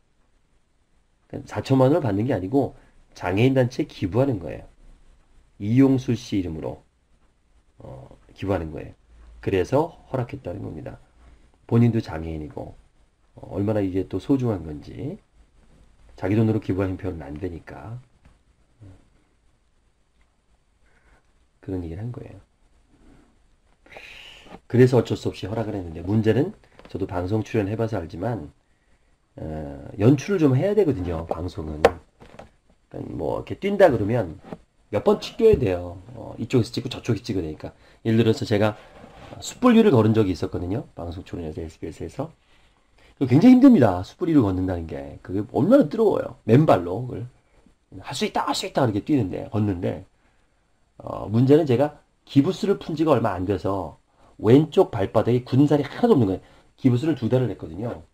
사천만 원을 받는 게 아니고 장애인 단체에 기부하는 거예요. 이용수 씨 이름으로 어, 기부하는 거예요. 그래서 허락했다는 겁니다. 본인도 장애인이고 어, 얼마나 이게 또 소중한 건지. 자기 돈으로 기부하는 표현은 안 되니까 그런 얘기를 한 거예요. 그래서 어쩔 수 없이 허락을 했는데 문제는 저도 방송 출연해봐서 알지만 어, 연출을 좀 해야 되거든요. 방송은 그러니까 뭐 이렇게 뛴다 그러면 몇 번 찍혀야 돼요. 어, 이쪽에서 찍고 저쪽에서 찍어야 되니까. 예를 들어서 제가 숯불 위를 걸은 적이 있었거든요. 방송 출연해서 에스비에스에서. 굉장히 힘듭니다. 숯불 위를 걷는다는 게. 그게 얼마나 뜨거워요. 맨발로 그걸 할 수 있다 할 수 있다 이렇게 뛰는데 걷는데 어, 문제는 제가 기부스를 푼 지가 얼마 안 돼서 왼쪽 발바닥에 굳은 살이 하나도 없는 거예요. 기부스를 두 달을 했거든요.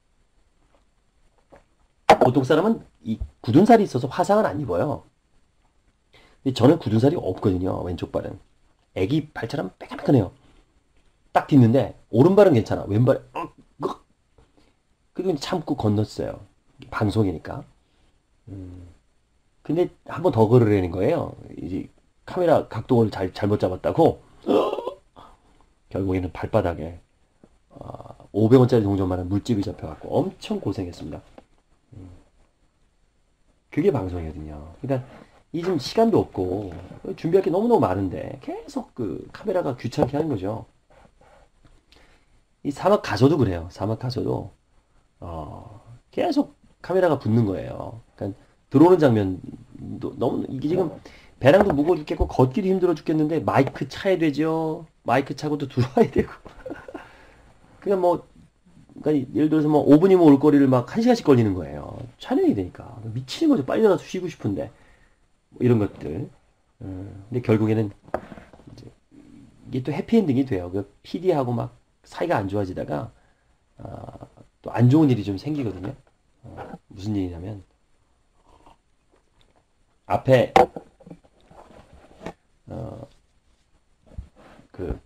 보통 사람은 이 굳은 살이 있어서 화상은 안 입어요. 근데 저는 굳은 살이 없거든요. 왼쪽 발은. 애기 발처럼 빼끈빼끈해요. 딱 딛는데 오른발은 괜찮아. 왼발 어, 어. 그리고 참고 건넜어요. 방송이니까. 음. 근데 한 번 더 걸으려는 거예요. 이제 카메라 각도를 잘, 잘못 잡았다고. 결국에는 발바닥에 어, 오백 원짜리 동전만한 물집이 잡혀갖고 엄청 고생했습니다. 음. 그게 방송이거든요. 그러니까 이 지금 시간도 없고 준비할 게 너무너무 많은데 계속 그 카메라가 귀찮게 하는 거죠. 이 사막 가서도 그래요. 사막 가서도 어, 계속 카메라가 붙는 거예요. 그러니까 들어오는 장면도 너무 이게 지금 배낭도 무거워 죽겠고 걷기도 힘들어 죽겠는데 마이크 차야 되죠. 마이크 차고도 들어와야 되고. 그냥 뭐 그러니까 예를 들어서 뭐 오 분이면 올 거리를 막 한 시간씩 걸리는 거예요. 촬영이 되니까 미치는 거죠. 빨리 나가서 쉬고 싶은데 뭐 이런 것들. 음, 근데 결국에는 이제 이게 또 해피엔딩이 돼요. 그 피디하고 막 사이가 안 좋아지다가 어, 또 안 좋은 일이 좀 생기거든요. 어, 무슨 일이냐면 앞에 어, 그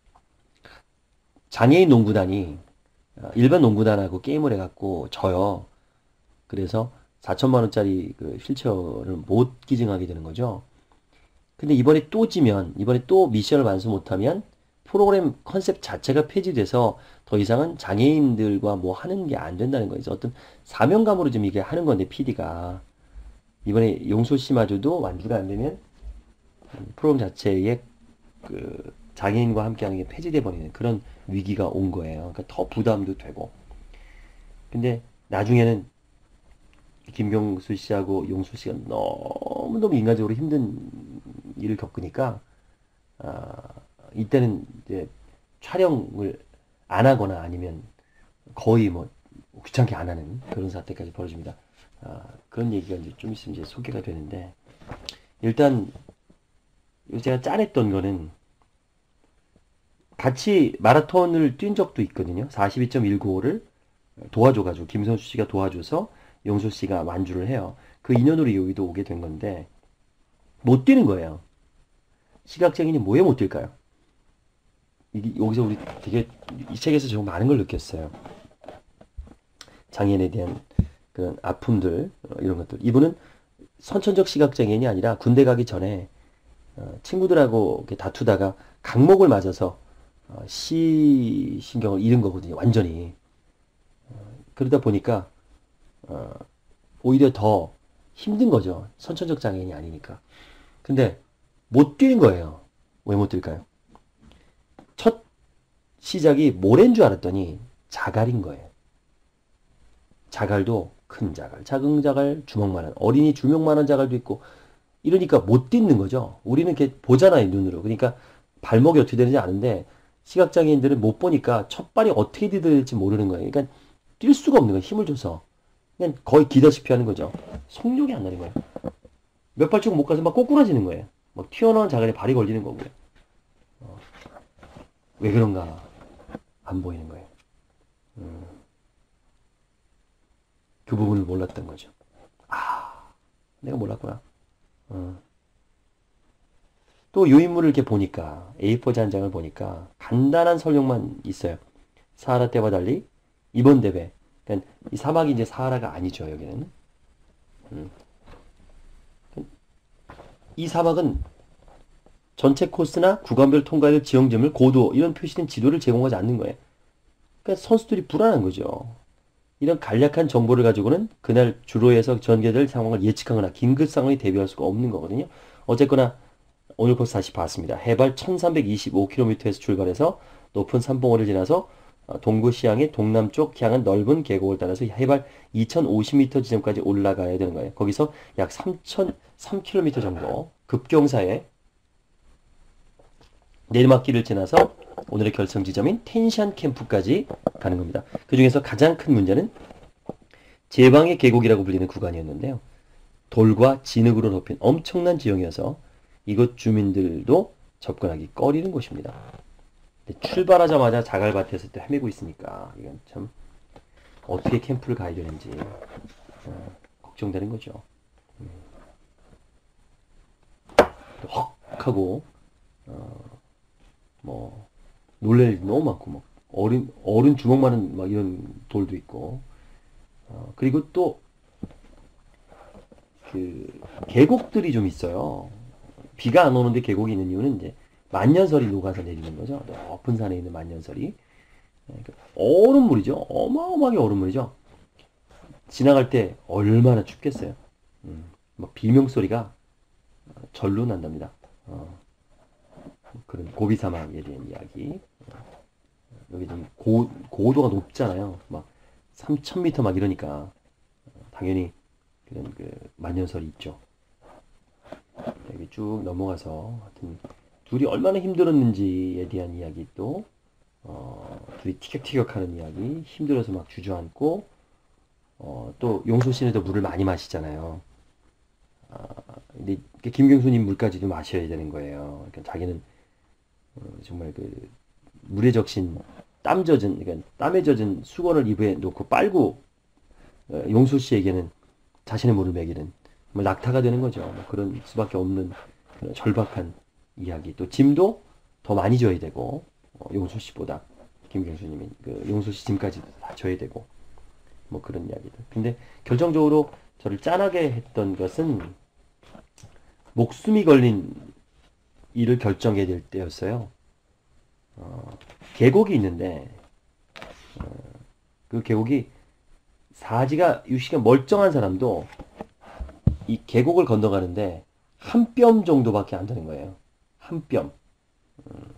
장애인 농구단이 어, 일반 농구단하고 게임을 해갖고 져요. 그래서 사천만 원짜리 그 휠체어를 못 기증하게 되는 거죠. 근데 이번에 또 지면, 이번에 또 미션을 완수 못하면 프로그램 컨셉 자체가 폐지돼서 더 이상은 장애인들과 뭐 하는 게 안 된다는 거죠. 어떤 사명감으로 좀 이게 하는 건데, 피디가. 이번에 용소 씨마저도 완주가 안 되면 프로그램 자체에 그 장애인과 함께 하는 게 폐지돼 버리는 그런 위기가 온 거예요. 그러니까 더 부담도 되고. 근데 나중에는 김경수 씨하고 용수 씨가 너무너무 인간적으로 힘든 일을 겪으니까, 아, 이때는 이제 촬영을 안 하거나 아니면 거의 뭐 귀찮게 안 하는 그런 사태까지 벌어집니다. 아, 그런 얘기가 이제 좀 있으면 이제 소개가 되는데, 일단 제가 짠했던 거는 같이 마라톤을 뛴 적도 있거든요. 사십이 점 일구오를 도와줘가지고 김선수 씨가 도와줘서 용수 씨가 완주를 해요. 그 인연으로 여기도 오게 된 건데 못 뛰는 거예요. 시각장애인이 뭐에 못 뛸까요? 이, 여기서 우리 되게 이 책에서 정말 많은 걸 느꼈어요. 장애인에 대한 그런 아픔들, 어, 이런 것들. 이분은 선천적 시각장애인이 아니라 군대 가기 전에 어, 친구들하고 이렇게 다투다가 강목을 맞아서 어, 시신경을 잃은 거거든요. 완전히. 그러다 보니까 어, 오히려 더 힘든 거죠. 선천적 장애인이 아니니까. 근데 못 뛰는 거예요. 왜 못 뛸까요? 첫 시작이 모래인 줄 알았더니 자갈인 거예요. 자갈도 큰 자갈, 작은 자갈, 주먹만한, 어린이 주먹만한 자갈도 있고, 이러니까 못 뛰는 거죠. 우리는 이렇게 보잖아요, 눈으로. 그러니까 발목이 어떻게 되는지 아는데 시각장애인들은 못 보니까 첫 발이 어떻게 디뎌야 될지 모르는 거예요. 그러니까 뛸 수가 없는 거예요. 힘을 줘서. 그냥 거의 기다시피 하는 거죠. 속력이 안 나는 거예요. 몇 발짝 못 가서 막 꼬꾸라지는 거예요. 막 튀어나온 자갈에 발이 걸리는 거고요. 어, 왜 그런가 안 보이는 거예요. 음, 그 부분을 몰랐던 거죠. 아, 내가 몰랐구나. 어. 또 요 인물을 이렇게 보니까 에이포 잔장을 보니까 간단한 설명만 있어요. 사하라 때와 달리 이번 대회, 그러니까 이 사막이 이제 사하라가 아니죠, 여기는. 음. 이 사막은 전체 코스나 구간별 통과될 지형점을 고도 이런 표시된 지도를 제공하지 않는 거예요. 그러니까 선수들이 불안한 거죠. 이런 간략한 정보를 가지고는 그날 주로에서 전개될 상황을 예측하거나 긴급 상황에 대비할 수가 없는 거거든요. 어쨌거나 오늘 코스 다시 봤습니다. 해발 천삼백이십오 킬로미터에서 출발해서 높은 산봉우를 지나서 동구시향의 동남쪽 향한 넓은 계곡을 따라서 해발 이천오십 미터 지점까지 올라가야 되는 거예요. 거기서 약 삼천삼 킬로미터 정도 급경사에 내리막길을 지나서 오늘의 결성 지점인 텐샨 캠프까지 가는 겁니다. 그 중에서 가장 큰 문제는 제방의 계곡이라고 불리는 구간이었는데요. 돌과 진흙으로 덮인 엄청난 지형이어서 이곳 주민들도 접근하기 꺼리는 곳입니다. 출발하자마자 자갈밭에서 또 헤매고 있으니까 이건 참 어떻게 캠프를 가야 되는지 어, 걱정되는 거죠. 음. 헉 하고 어, 뭐 놀랄 일 너무 많고 막 어른 어른 주먹만한 막 이런 돌도 있고 어, 그리고 또 그 계곡들이 좀 있어요. 비가 안 오는데 계곡이 있는 이유는 이제 만년설이 녹아서 내리는 거죠. 높은 산에 있는 만년설이. 그러니까 얼음물이죠. 어마어마하게 얼음물이죠. 지나갈 때 얼마나 춥겠어요. 음, 막 비명소리가 절로 난답니다. 어, 그런 고비 사막에 대한 이야기. 여기 좀 고, 고도가 높잖아요. 막 삼천 미터 막 이러니까 당연히 그런 그 만년설이 있죠. 여기 쭉 넘어가서 하여튼 둘이 얼마나 힘들었는지에 대한 이야기 또 어, 둘이 티격태격하는 이야기, 힘들어서 막 주저앉고 어, 또 용소 씨는 더 물을 많이 마시잖아요. 아, 근데 김경수님 물까지도 마셔야 되는 거예요. 그러니까 자기는 어, 정말 그 물에 적신 땀 젖은 그러니까 땀에 젖은 수건을 입에 놓고 빨고 어, 용소 씨에게는 자신의 물을 먹이는 뭐 낙타가 되는 거죠. 뭐 그런 수밖에 없는 그런 절박한 이야기. 또 짐도 더 많이 져야 되고 어, 용수 씨보다 김경수님이 그 용수 씨 짐까지 다 져야 되고 뭐 그런 이야기들. 근데 결정적으로 저를 짠하게 했던 것은 목숨이 걸린 일을 결정해야 될 때였어요. 어, 계곡이 있는데 어, 그 계곡이 사지가 유시가 멀쩡한 사람도 이 계곡을 건너가는데 한 뼘 정도밖에 안 되는 거예요. 한 뼘. 음,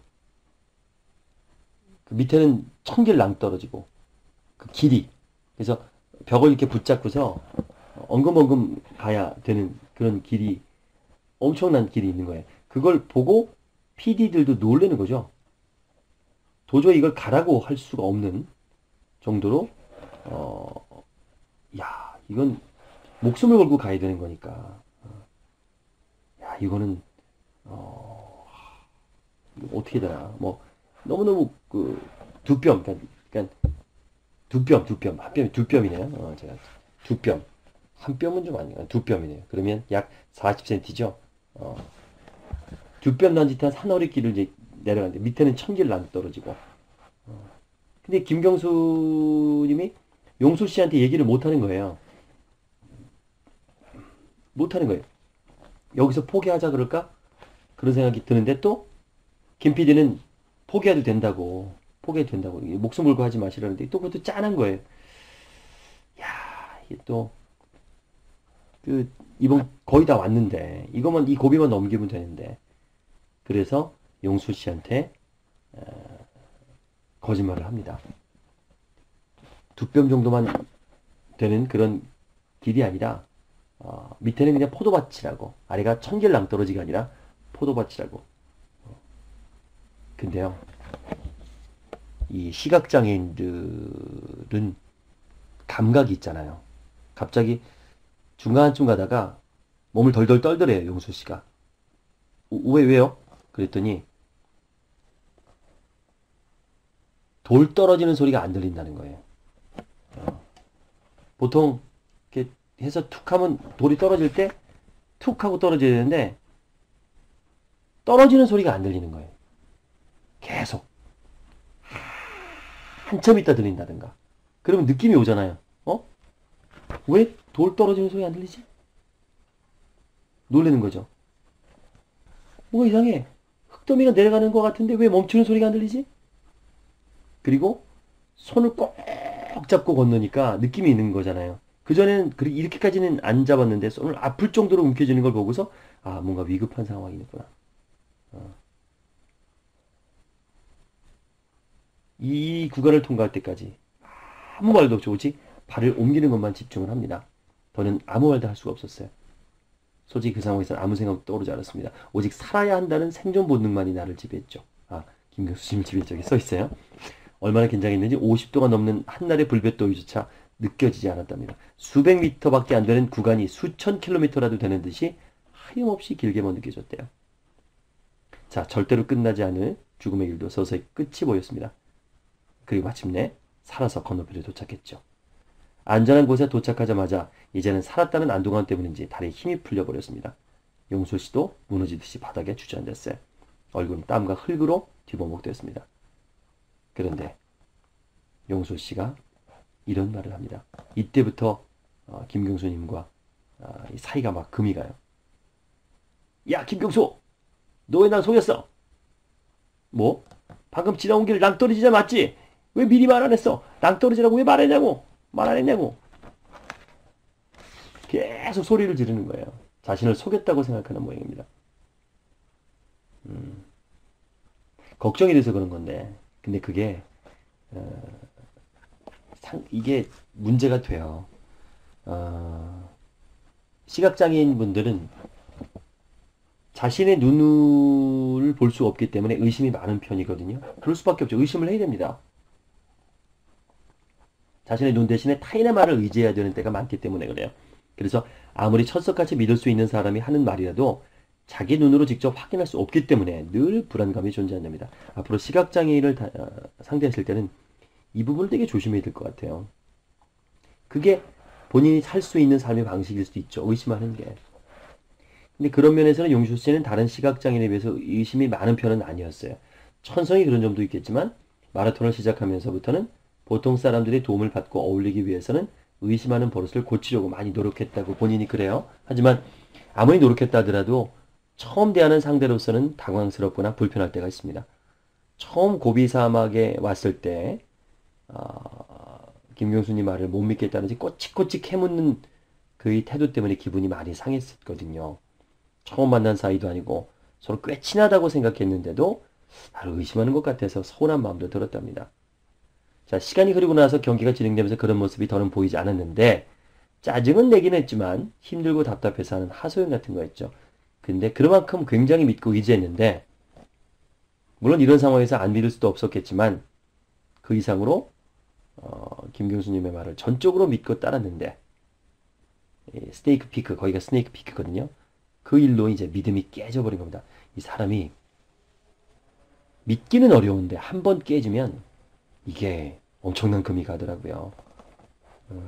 그 밑에는 천길 낭떨어지고 그 길이 그래서 벽을 이렇게 붙잡고서 엉금엉금 가야 되는 그런 길이 엄청난 길이 있는 거예요. 그걸 보고 피디들도 놀라는 거죠. 도저히 이걸 가라고 할 수가 없는 정도로 어, 야, 이건 목숨을 걸고 가야 되는 거니까. 야, 이거는 어, 이거 어떻게 되나? 뭐 너무너무 그 두 뼘, 그러니까, 그러니까 두 뼘, 두 뼘, 한 뼘이 두 뼘이네요. 어, 제가 두 뼘, 한 뼘은 좀 아니에요. 두 뼘이네요. 그러면 약 사십 센티미터죠. 어, 두 뼘 남짓한 산허리길을 이제 내려가는데 밑에는 천길 난 떨어지고. 근데 김경수님이 용수 씨한테 얘기를 못 하는 거예요. 못 하는 거예요. 여기서 포기하자 그럴까? 그런 생각이 드는데 또 김 피디는 포기해도 된다고. 포기해도 된다고. 목숨 걸고 하지 마시라는데 또 그것도 짠한 거예요. 야, 이게 또 그 이번 거의 다 왔는데 이것만 이 고비만 넘기면 되는데 그래서 용수 씨한테 거짓말을 합니다. 두 뼘 정도만 되는 그런 길이 아니라 어, 밑에는 그냥 포도밭이라고 아래가 천길 낭떠러지가 아니라 포도밭이라고. 근데요 이 시각장애인들은 감각이 있잖아요. 갑자기 중간쯤 가다가 몸을 덜덜 떨더래요 용수 씨가. 왜 왜요? 그랬더니 돌 떨어지는 소리가 안 들린다는 거예요. 어. 보통 이렇게 해서 툭 하면 돌이 떨어질 때 툭 하고 떨어져야 되는데 떨어지는 소리가 안 들리는 거예요. 계속 한참 있다 들린다든가. 그러면 느낌이 오잖아요. 어? 왜 돌 떨어지는 소리 안 들리지? 놀라는 거죠. 뭔가 이상해. 흙더미가 내려가는 것 같은데 왜 멈추는 소리가 안 들리지? 그리고 손을 꼭 잡고 건너니까 느낌이 있는 거잖아요. 그전에는 이렇게까지는 안 잡았는데 손을 아플 정도로 움켜쥐는 걸 보고서 아 뭔가 위급한 상황이구나. 어. 이 구간을 통과할 때까지 아무 말도 없이 오직 발을 옮기는 것만 집중을 합니다. 더는 아무 말도 할 수가 없었어요. 솔직히 그 상황에서는 아무 생각도 떠오르지 않았습니다. 오직 살아야 한다는 생존 본능만이 나를 지배했죠. 아, 김경수님 지배적에 써있어요. 얼마나 긴장했는지 오십 도가 넘는 한날의 불볕더위조차 느껴지지 않았답니다. 수백 미터밖에 안 되는 구간이 수천 킬로미터라도 되는 듯이 하염없이 길게만 느껴졌대요. 자, 절대로 끝나지 않을 죽음의 길도 서서히 끝이 보였습니다. 그리고 마침내 살아서 건너편에 도착했죠. 안전한 곳에 도착하자마자 이제는 살았다는 안도감 때문인지 다리에 힘이 풀려버렸습니다. 용수 씨도 무너지듯이 바닥에 주저앉았어요. 얼굴은 땀과 흙으로 뒤범벅되었습니다. 그런데 용수 씨가 이런 말을 합니다. 이때부터 어, 김경수님과 어, 사이가 막 금이 가요. 야 김경수! 너 왜 날 속였어? 뭐? 방금 지나온 길 낭떠러지자 맞지? 왜 미리 말 안 했어? 낭떠러지라고 왜 말했냐고? 말 안 했냐고? 계속 소리를 지르는 거예요. 자신을 속였다고 생각하는 모양입니다. 음, 걱정이 돼서 그런 건데 근데 그게 어, 상, 이게 문제가 돼요. 어, 시각장애인 분들은 자신의 눈을 볼 수 없기 때문에 의심이 많은 편이거든요. 그럴 수밖에 없죠. 의심을 해야 됩니다. 자신의 눈 대신에 타인의 말을 의지해야 되는 때가 많기 때문에 그래요. 그래서 아무리 철석같이 믿을 수 있는 사람이 하는 말이라도 자기 눈으로 직접 확인할 수 없기 때문에 늘 불안감이 존재한답니다. 앞으로 시각장애인을 다, 어, 상대하실 때는 이 부분을 되게 조심해야 될 것 같아요. 그게 본인이 살 수 있는 삶의 방식일 수도 있죠. 의심하는 게. 근데 그런 면에서는 용수 씨는 다른 시각장애인에 비해서 의심이 많은 편은 아니었어요. 천성이 그런 점도 있겠지만 마라톤을 시작하면서부터는 보통 사람들의 도움을 받고 어울리기 위해서는 의심하는 버릇을 고치려고 많이 노력했다고 본인이 그래요. 하지만 아무리 노력했다 하더라도 처음 대하는 상대로서는 당황스럽거나 불편할 때가 있습니다. 처음 고비 사막에 왔을 때 어, 김경수님 말을 못 믿겠다는지 꼬치꼬치 캐묻는 그의 태도 때문에 기분이 많이 상했었거든요. 처음 만난 사이도 아니고 서로 꽤 친하다고 생각했는데도 나를 의심하는 것 같아서 서운한 마음도 들었답니다. 자, 시간이 흐르고 나서 경기가 진행되면서 그런 모습이 더는 보이지 않았는데 짜증은 내긴 했지만 힘들고 답답해서 하는 하소연 같은 거였죠. 근데 그만큼 굉장히 믿고 의지했는데 물론 이런 상황에서 안 믿을 수도 없었겠지만 그 이상으로 어, 김 교수님의 말을 전적으로 믿고 따랐는데 스네이크 피크, 거기가 스네이크 피크거든요. 그 일로 이제 믿음이 깨져버린 겁니다. 이 사람이 믿기는 어려운데 한 번 깨지면 이게 엄청난 금이 가더라고요. 음,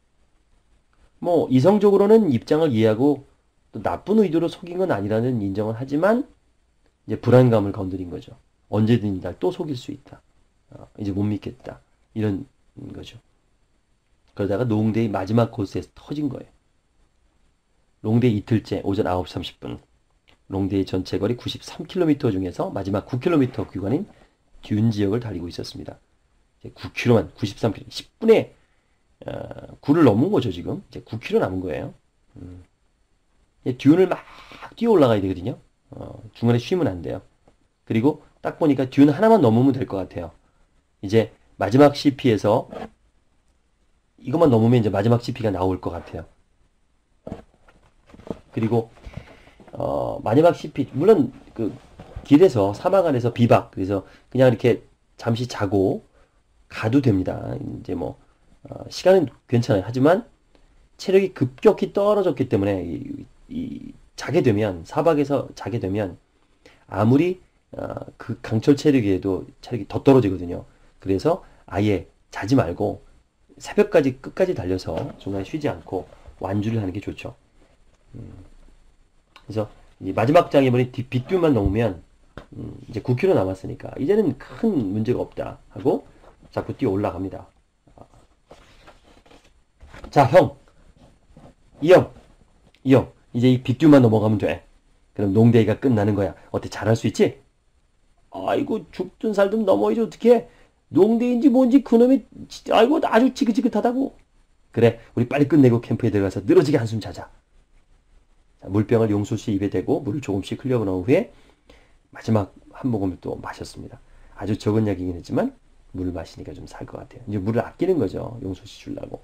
뭐 이성적으로는 입장을 이해하고 또 나쁜 의도로 속인 건 아니라는 인정을 하지만 이제 불안감을 건드린 거죠. 언제든지 날 또 속일 수 있다. 어, 이제 못 믿겠다. 이런 거죠. 그러다가 롱데이 마지막 코스에서 터진 거예요. 롱데이 이틀째 오전 아홉 시 삼십 분. 롱데이 전체 거리 구십삼 킬로미터 중에서 마지막 구 킬로미터 구간인 듄 지역을 달리고 있었습니다. 이제 구 킬로미터만 구십삼 킬로미터 십 분에 어, 구를 넘은 거죠 지금. 이제 구 킬로미터 남은 거예요. 음. 듄을 막 뛰어 올라가야 되거든요. 어, 중간에 쉬면 안 돼요. 그리고 딱 보니까 듄 하나만 넘으면 될 것 같아요. 이제 마지막 씨피에서 이것만 넘으면 이제 마지막 씨피가 나올 것 같아요. 그리고 어, 마지막 씨피 물론 그 길에서 사막 안에서 비박 그래서 그냥 이렇게 잠시 자고 가도 됩니다. 이제 뭐 어, 시간은 괜찮아요. 하지만 체력이 급격히 떨어졌기 때문에 이, 이 자게 되면 사박에서 자게 되면 아무리 어, 그 강철 체력에도 체력이 더 떨어지거든요. 그래서 아예 자지 말고 새벽까지 끝까지 달려서 중간에 쉬지 않고 완주를 하는 게 좋죠. 음, 그래서 이 마지막 장애물이 빗줄만 넘으면 음, 이제 구 킬로미터 남았으니까 이제는 큰 문제가 없다 하고 자꾸 뛰어 올라갑니다. 자, 형, 이 형, 이 형, 이제 이 빗줄만 넘어가면 돼. 그럼 농데이가 끝나는 거야. 어때? 잘할 수 있지? 아이고 죽든 살든 넘어야지 어떡해. 농대인지 뭔지 그놈이 진짜 아이고 아주 지긋지긋하다고. 그래 우리 빨리 끝내고 캠프에 들어가서 늘어지게 한숨 자자. 자, 물병을 용수씨 입에 대고 물을 조금씩 흘려놓은 후에 마지막 한 모금을 또 마셨습니다. 아주 적은 약이긴 했지만 물을 마시니까 좀 살 것 같아요. 이제 물을 아끼는 거죠. 용수씨 주려고.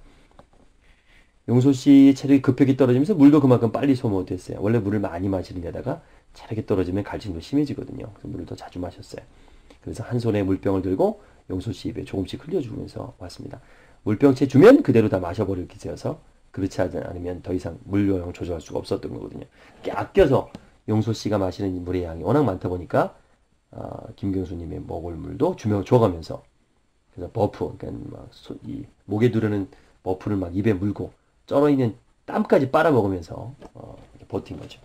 용소씨 체력이 급격히 떨어지면서 물도 그만큼 빨리 소모됐어요. 원래 물을 많이 마시는 데다가 체력이 떨어지면 갈증도 심해지거든요. 그래서 물을 더 자주 마셨어요. 그래서 한 손에 물병을 들고 용소씨 입에 조금씩 흘려주면서 왔습니다. 물병채 주면 그대로 다 마셔버릴 기세여서 그렇지 않으면 더 이상 물量조절할 수가 없었던 거거든요. 이렇게 아껴서 용소씨가 마시는 물의 양이 워낙 많다 보니까 어, 김 교수님의 먹을 물도 주명 줘가면서 그래서 버프, 그러니까 막 소, 이 목에 두르는 버프를 막 입에 물고 쩔어있는 땀까지 빨아먹으면서 어, 버틴 거죠.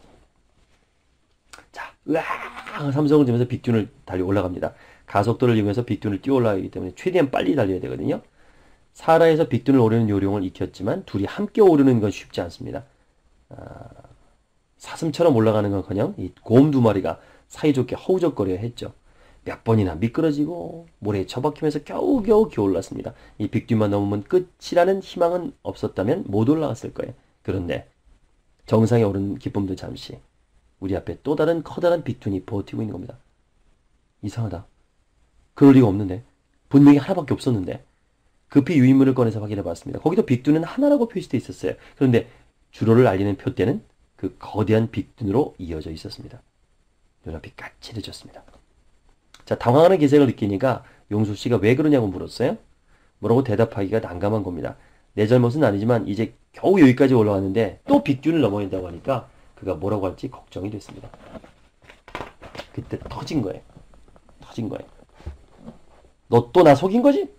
자, 으아! 삼성을 지면서 빅준을 달려 올라갑니다. 가속도를 이용해서 빅준을 뛰어 올라가기 때문에 최대한 빨리 달려야 되거든요. 사하라에서 빅둔을 오르는 요령을 익혔지만 둘이 함께 오르는 건 쉽지 않습니다. 아, 사슴처럼 올라가는 건커녕 이 곰 두 마리가 사이좋게 허우적거려 했죠. 몇 번이나 미끄러지고 모래에 처박히면서 겨우겨우 기어올랐습니다. 이 빅둔만 넘으면 끝이라는 희망은 없었다면 못 올라갔을 거예요. 그런데 정상에 오른 기쁨도 잠시 우리 앞에 또 다른 커다란 빅둔이 버티고 있는 겁니다. 이상하다. 그럴 리가 없는데. 분명히 하나밖에 없었는데. 급히 유인물을 꺼내서 확인해 봤습니다. 거기도 빅둔은 하나라고 표시되어 있었어요. 그런데 주로를 알리는 표대는 그 거대한 빅둔으로 이어져 있었습니다. 눈앞이 까칠해졌습니다. 자, 당황하는 기색을 느끼니까 용수 씨가 왜 그러냐고 물었어요. 뭐라고 대답하기가 난감한 겁니다. 내 잘못은 아니지만 이제 겨우 여기까지 올라왔는데 또 빅둔을 넘어야 된다고 하니까 그가 뭐라고 할지 걱정이 됐습니다. 그때 터진 거예요. 터진 거예요. 너 또 나 속인 거지?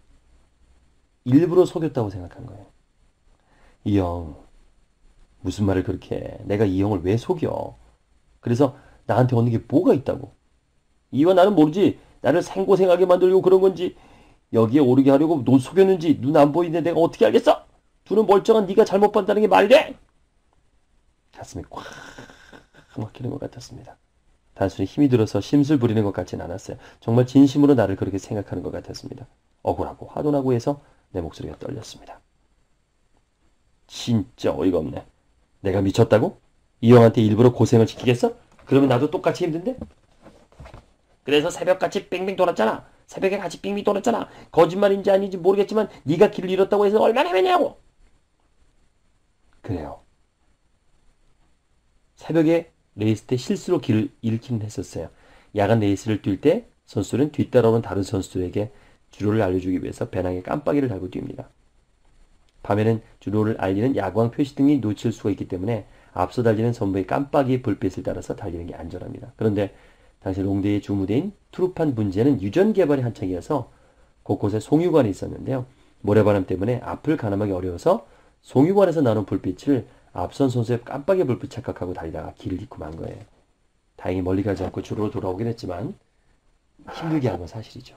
일부러 속였다고 생각한 거예요. 이 형, 무슨 말을 그렇게 해. 내가 이 형을 왜 속여? 그래서 나한테 얻는 게 뭐가 있다고? 이와 나는 모르지. 나를 생고생하게 만들고 그런 건지 여기에 오르게 하려고 너 속였는지 눈 안 보이는데 내가 어떻게 알겠어? 두는 멀쩡한 네가 잘못 봤다는 게 말이 돼? 가슴이 꽉 막히는 것 같았습니다. 단순히 힘이 들어서 심술 부리는 것 같진 않았어요. 정말 진심으로 나를 그렇게 생각하는 것 같았습니다. 억울하고 화도 나고 해서 내 목소리가 떨렸습니다. 진짜 어이가 없네. 내가 미쳤다고? 이 형한테 일부러 고생을 시키겠어? 그러면 나도 똑같이 힘든데? 그래서 새벽같이 빙빙 돌았잖아. 새벽에 같이 빙빙 돌았잖아. 거짓말인지 아닌지 모르겠지만 네가 길을 잃었다고 해서 얼마나 매냐고. 그래요. 새벽에 레이스 때 실수로 길을 잃긴 했었어요. 야간 레이스를 뛸 때 선수들은 뒤따라오는 다른 선수들에게 주로를 알려주기 위해서 배낭에 깜빡이를 달고 뜁니다. 밤에는 주로를 알리는 야광 표시 등이 놓칠 수가 있기 때문에 앞서 달리는 선부의 깜빡이 불빛을 따라서 달리는 게 안전합니다. 그런데 당시 롱데이의 주무대인 투르판 분지에는 유전 개발이 한창이어서 곳곳에 송유관이 있었는데요. 모래바람 때문에 앞을 가늠하기 어려워서 송유관에서 나오는 불빛을 앞선 선수의 깜빡이 불빛 착각하고 달리다가 길을 잃고 만 거예요. 다행히 멀리 가지 않고 주로로 돌아오긴 했지만 힘들게 한 건 사실이죠.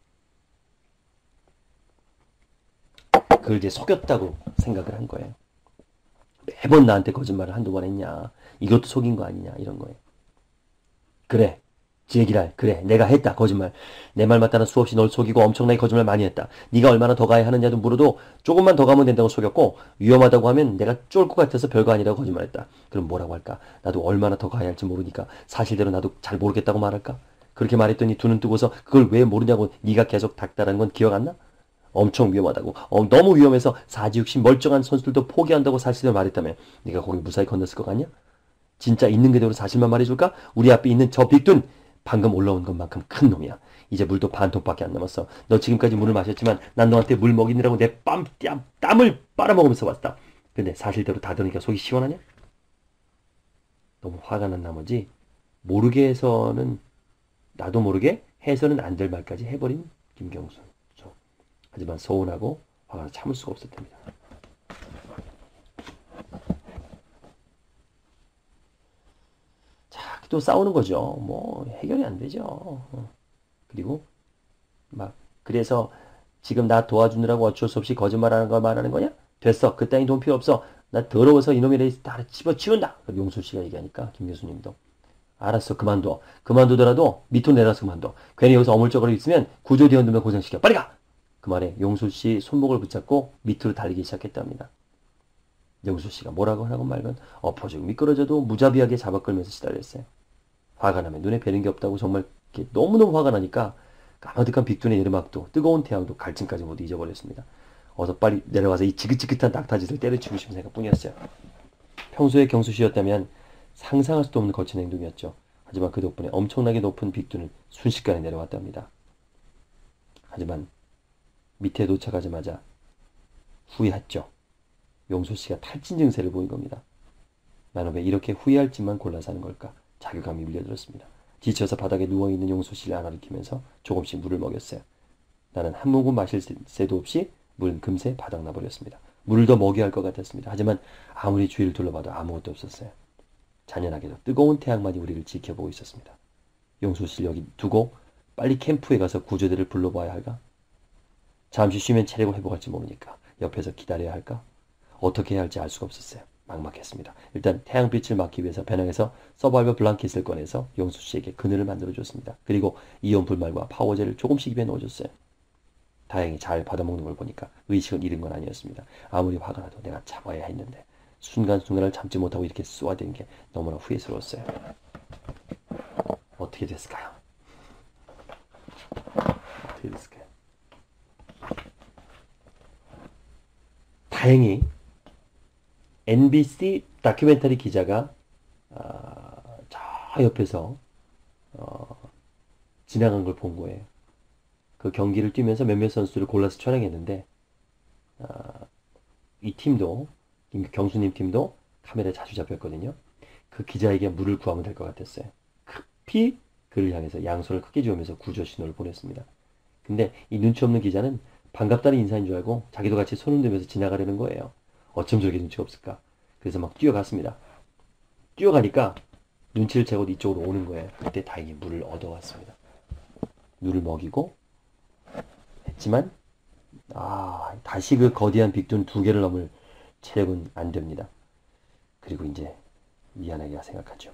그걸 이제 속였다고 생각을 한 거예요. 매번 나한테 거짓말을 한두 번 했냐. 이것도 속인 거 아니냐. 이런 거예요. 그래. 지혜기랄. 그래. 내가 했다. 거짓말. 내 말 맞다는 수없이 널 속이고 엄청나게 거짓말 많이 했다. 네가 얼마나 더 가야 하느냐도 물어도 조금만 더 가면 된다고 속였고 위험하다고 하면 내가 쫄 것 같아서 별거 아니라고 거짓말했다. 그럼 뭐라고 할까? 나도 얼마나 더 가야 할지 모르니까 사실대로 나도 잘 모르겠다고 말할까? 그렇게 말했더니 두 눈 뜨고서 그걸 왜 모르냐고 네가 계속 닥달한 건 기억 안 나? 엄청 위험하다고. 어, 너무 위험해서 사지육신 멀쩡한 선수들도 포기한다고 사실대로 말했다며. 네가 거기 무사히 건넜을 것 같냐? 진짜 있는 그대로 사실만 말해줄까? 우리 앞에 있는 저 빅둔 방금 올라온 것만큼 큰 놈이야. 이제 물도 반 통밖에 안 남았어. 너 지금까지 물을 마셨지만 난 너한테 물 먹이느라고 내 땀, 땀, 땀을 빨아먹으면서 왔다. 근데 사실대로 다 들으니까 속이 시원하냐? 너무 화가 난 나머지 모르게 해서는 나도 모르게 해서는 안 될 말까지 해버린 김경수. 하지만 서운하고 화가 참을 수가 없었답니다. 자, 또 싸우는 거죠. 뭐 해결이 안 되죠. 그리고 막 그래서 지금 나 도와주느라고 어쩔 수 없이 거짓말하는 걸 말하는 거냐? 됐어. 그따위 돈 필요 없어. 나 더러워서 이놈의 레이스 다 집어치운다. 용수 씨가 얘기하니까 김 교수님도 알았어. 그만둬. 그만두더라도 밑으로 내려서 그만둬. 괜히 여기서 어물쩍거려 있으면 구조대원들만 고생시켜. 빨리 가! 그 말에 용수 씨 손목을 붙잡고 밑으로 달리기 시작했답니다. 용수 씨가 뭐라고 하고 말건 엎어지고 미끄러져도 무자비하게 잡아 끌면서 시달렸어요. 화가 나면 눈에 뵈는 게 없다고 정말 너무너무 화가 나니까 까마득한 빅둔의 내리막도 뜨거운 태양도 갈증까지 모두 잊어버렸습니다. 어서 빨리 내려가서 이 지긋지긋한 낙타짓을 때려치고 싶은 생각뿐이었어요. 평소에 경수 씨였다면 상상할 수도 없는 거친 행동이었죠. 하지만 그 덕분에 엄청나게 높은 빅둔은 순식간에 내려왔답니다. 하지만 밑에 도착하자마자 후회했죠. 용수 씨가 탈진 증세를 보인 겁니다. 나는 왜 이렇게 후회할지만 골라서 하는 걸까? 자괴감이 밀려들었습니다. 지쳐서 바닥에 누워있는 용수 씨를 안아리키면서 조금씩 물을 먹였어요. 나는 한 모금 마실 새도 없이 물은 금세 바닥나버렸습니다. 물을 더 먹여야 할 것 같았습니다. 하지만 아무리 주위를 둘러봐도 아무것도 없었어요. 잔인하게도 뜨거운 태양만이 우리를 지켜보고 있었습니다. 용수 씨를 여기 두고 빨리 캠프에 가서 구조대를 불러봐야 할까? 잠시 쉬면 체력을 회복할지 모르니까 옆에서 기다려야 할까? 어떻게 해야 할지 알 수가 없었어요. 막막했습니다. 일단 태양빛을 막기 위해서 배낭에서 서바이벌 블랑켓을 꺼내서 용수 씨에게 그늘을 만들어줬습니다. 그리고 이온 불말과 파워젤을 조금씩 입에 넣어줬어요. 다행히 잘 받아먹는 걸 보니까 의식은 잃은 건 아니었습니다. 아무리 화가 나도 내가 참아야 했는데 순간순간을 참지 못하고 이렇게 쏘아댄 게 너무나 후회스러웠어요. 어떻게 됐을까요? 어떻게 됐을까요? 다행히 엠비씨 다큐멘터리 기자가 어, 저 옆에서 어, 지나간 걸 본 거예요. 그 경기를 뛰면서 몇몇 선수들을 골라서 촬영했는데 어, 이 팀도 경수님 팀도 카메라에 자주 잡혔거든요. 그 기자에게 물을 구하면 될 것 같았어요. 급히 그를 향해서 양손을 크게 쥐으면서 구조 신호를 보냈습니다. 근데 이 눈치 없는 기자는 반갑다는 인사인 줄 알고 자기도 같이 손을 들면서 지나가려는 거예요. 어쩜 저렇게 눈치가 없을까? 그래서 막 뛰어갔습니다. 뛰어가니까 눈치를 채고 이쪽으로 오는 거예요. 그때 다행히 물을 얻어왔습니다. 물을 먹이고 했지만 아 다시 그 거대한 빅둔 두 개를 넘을 체력은 안 됩니다. 그리고 이제 미안하게 생각하죠.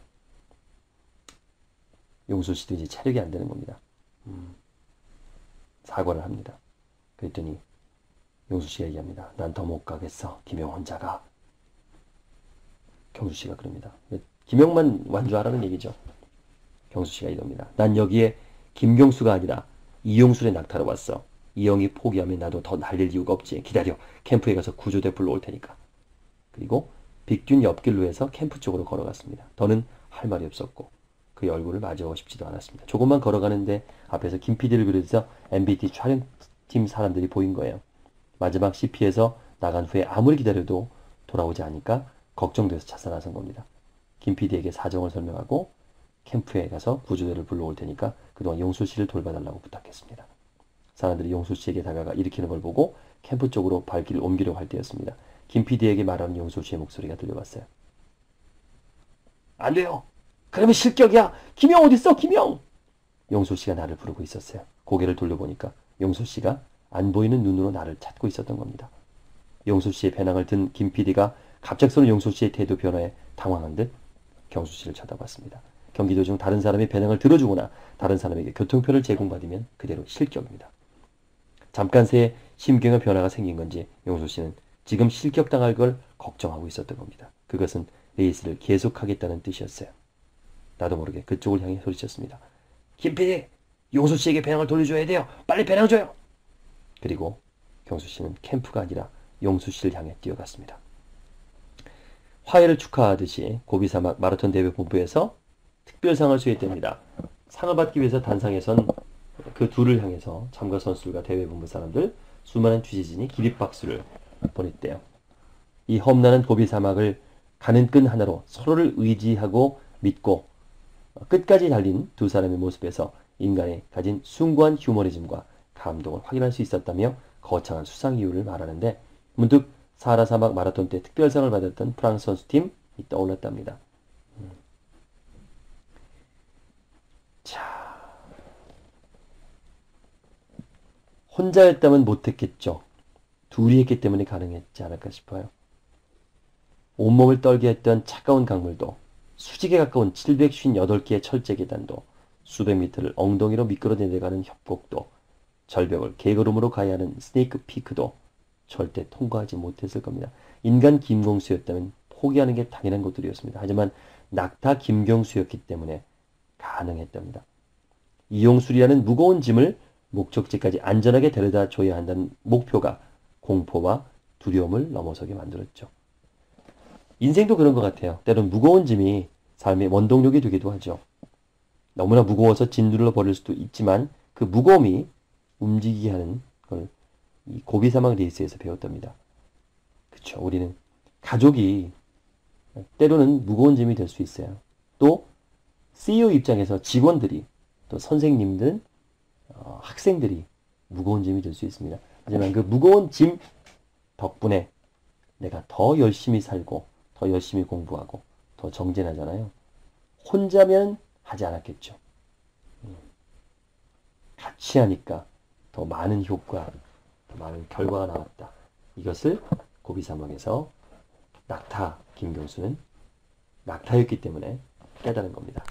용수 씨도 이제 체력이 안 되는 겁니다. 음, 사과를 합니다. 그랬더니 용수 씨가 얘기합니다. 난 더 못 가겠어. 김영 혼자가. 경수 씨가 그럽니다. 김영만 완주하라는 얘기죠. 경수 씨가 이럽니다. 난 여기에 김경수가 아니라 이용술의 낙타로 왔어. 이영이 포기하면 나도 더 날릴 이유가 없지. 기다려. 캠프에 가서 구조대 불러올 테니까. 그리고 빅균 옆길로 해서 캠프 쪽으로 걸어갔습니다. 더는 할 말이 없었고 그의 얼굴을 마주하고 싶지도 않았습니다. 조금만 걸어가는데 앞에서 김 피디를 비롯해서 엠비티 촬영팀 사람들이 보인 거예요. 마지막 씨피에서 나간 후에 아무리 기다려도 돌아오지 않으니까 걱정돼서 찾아 나선 겁니다. 김 피디에게 사정을 설명하고 캠프에 가서 구조대를 불러올 테니까 그동안 용수 씨를 돌봐달라고 부탁했습니다. 사람들이 용수 씨에게 다가가 일으키는 걸 보고 캠프 쪽으로 발길을 옮기려고 할 때였습니다. 김 피디에게 말하는 용수 씨의 목소리가 들려왔어요. 안 돼요. 그러면 실격이야. 김영 어딨어? 김영. 용수 씨가 나를 부르고 있었어요. 고개를 돌려보니까 용수 씨가 안 보이는 눈으로 나를 찾고 있었던 겁니다. 용수 씨의 배낭을 든 김 피디가 갑작스러운 용수 씨의 태도 변화에 당황한 듯 경수 씨를 쳐다봤습니다. 경기 도중 다른 사람이 배낭을 들어주거나 다른 사람에게 교통표를 제공받으면 그대로 실격입니다. 잠깐 새에 심경의 변화가 생긴 건지 용수 씨는 지금 실격당할 걸 걱정하고 있었던 겁니다. 그것은 레이스를 계속하겠다는 뜻이었어요. 나도 모르게 그쪽을 향해 소리쳤습니다. 김 피디! 용수 씨에게 배낭을 돌려줘야 돼요. 빨리 배낭 줘요. 그리고 경수 씨는 캠프가 아니라 용수 씨를 향해 뛰어갔습니다. 화해를 축하하듯이 고비사막 마라톤 대회 본부에서 특별상을 수여했답니다. 상을 받기 위해서 단상에 선 그 둘을 향해서 참가 선수들과 대회 본부 사람들, 수많은 취재진이 기립박수를 보냈대요. 이 험난한 고비사막을 가는 끈 하나로 서로를 의지하고 믿고 끝까지 달린 두 사람의 모습에서 인간이 가진 숭고한 휴머니즘과 감동을 확인할 수 있었다며 거창한 수상 이유를 말하는데 문득 사하라 사막 마라톤 때 특별상을 받았던 프랑스 선수팀이 떠올랐답니다. 음. 자, 혼자였다면 못했겠죠. 둘이 했기 때문에 가능했지 않을까 싶어요. 온몸을 떨게 했던 차가운 강물도, 수직에 가까운 칠백오십팔 개의 철제 계단도, 수백 미터를 엉덩이로 미끄러 내려가는 협곡도, 절벽을 개걸음으로 가야 하는 스네이크 피크도 절대 통과하지 못했을 겁니다. 인간 김경수였다면 포기하는 게 당연한 것들이었습니다. 하지만 낙타 김경수였기 때문에 가능했답니다. 이용술이라는 무거운 짐을 목적지까지 안전하게 데려다 줘야 한다는 목표가 공포와 두려움을 넘어서게 만들었죠. 인생도 그런 것 같아요. 때론 무거운 짐이 삶의 원동력이 되기도 하죠. 너무나 무거워서 짓눌러 버릴 수도 있지만 그 무거움이 움직이게 하는 걸 이 고비사막 레이스에서 배웠답니다. 그렇죠. 우리는 가족이 때로는 무거운 짐이 될 수 있어요. 또 씨이오 입장에서 직원들이 또 선생님들, 어, 학생들이 무거운 짐이 될 수 있습니다. 하지만 그 무거운 짐 덕분에 내가 더 열심히 살고 더 열심히 공부하고 더 정진하잖아요. 혼자면 하지 않았겠죠. 같이 하니까 더 많은 효과, 더 많은 결과가 나왔다. 이것을 고비사막에서 낙타 김경수는 낙타였기 때문에 깨달은 겁니다.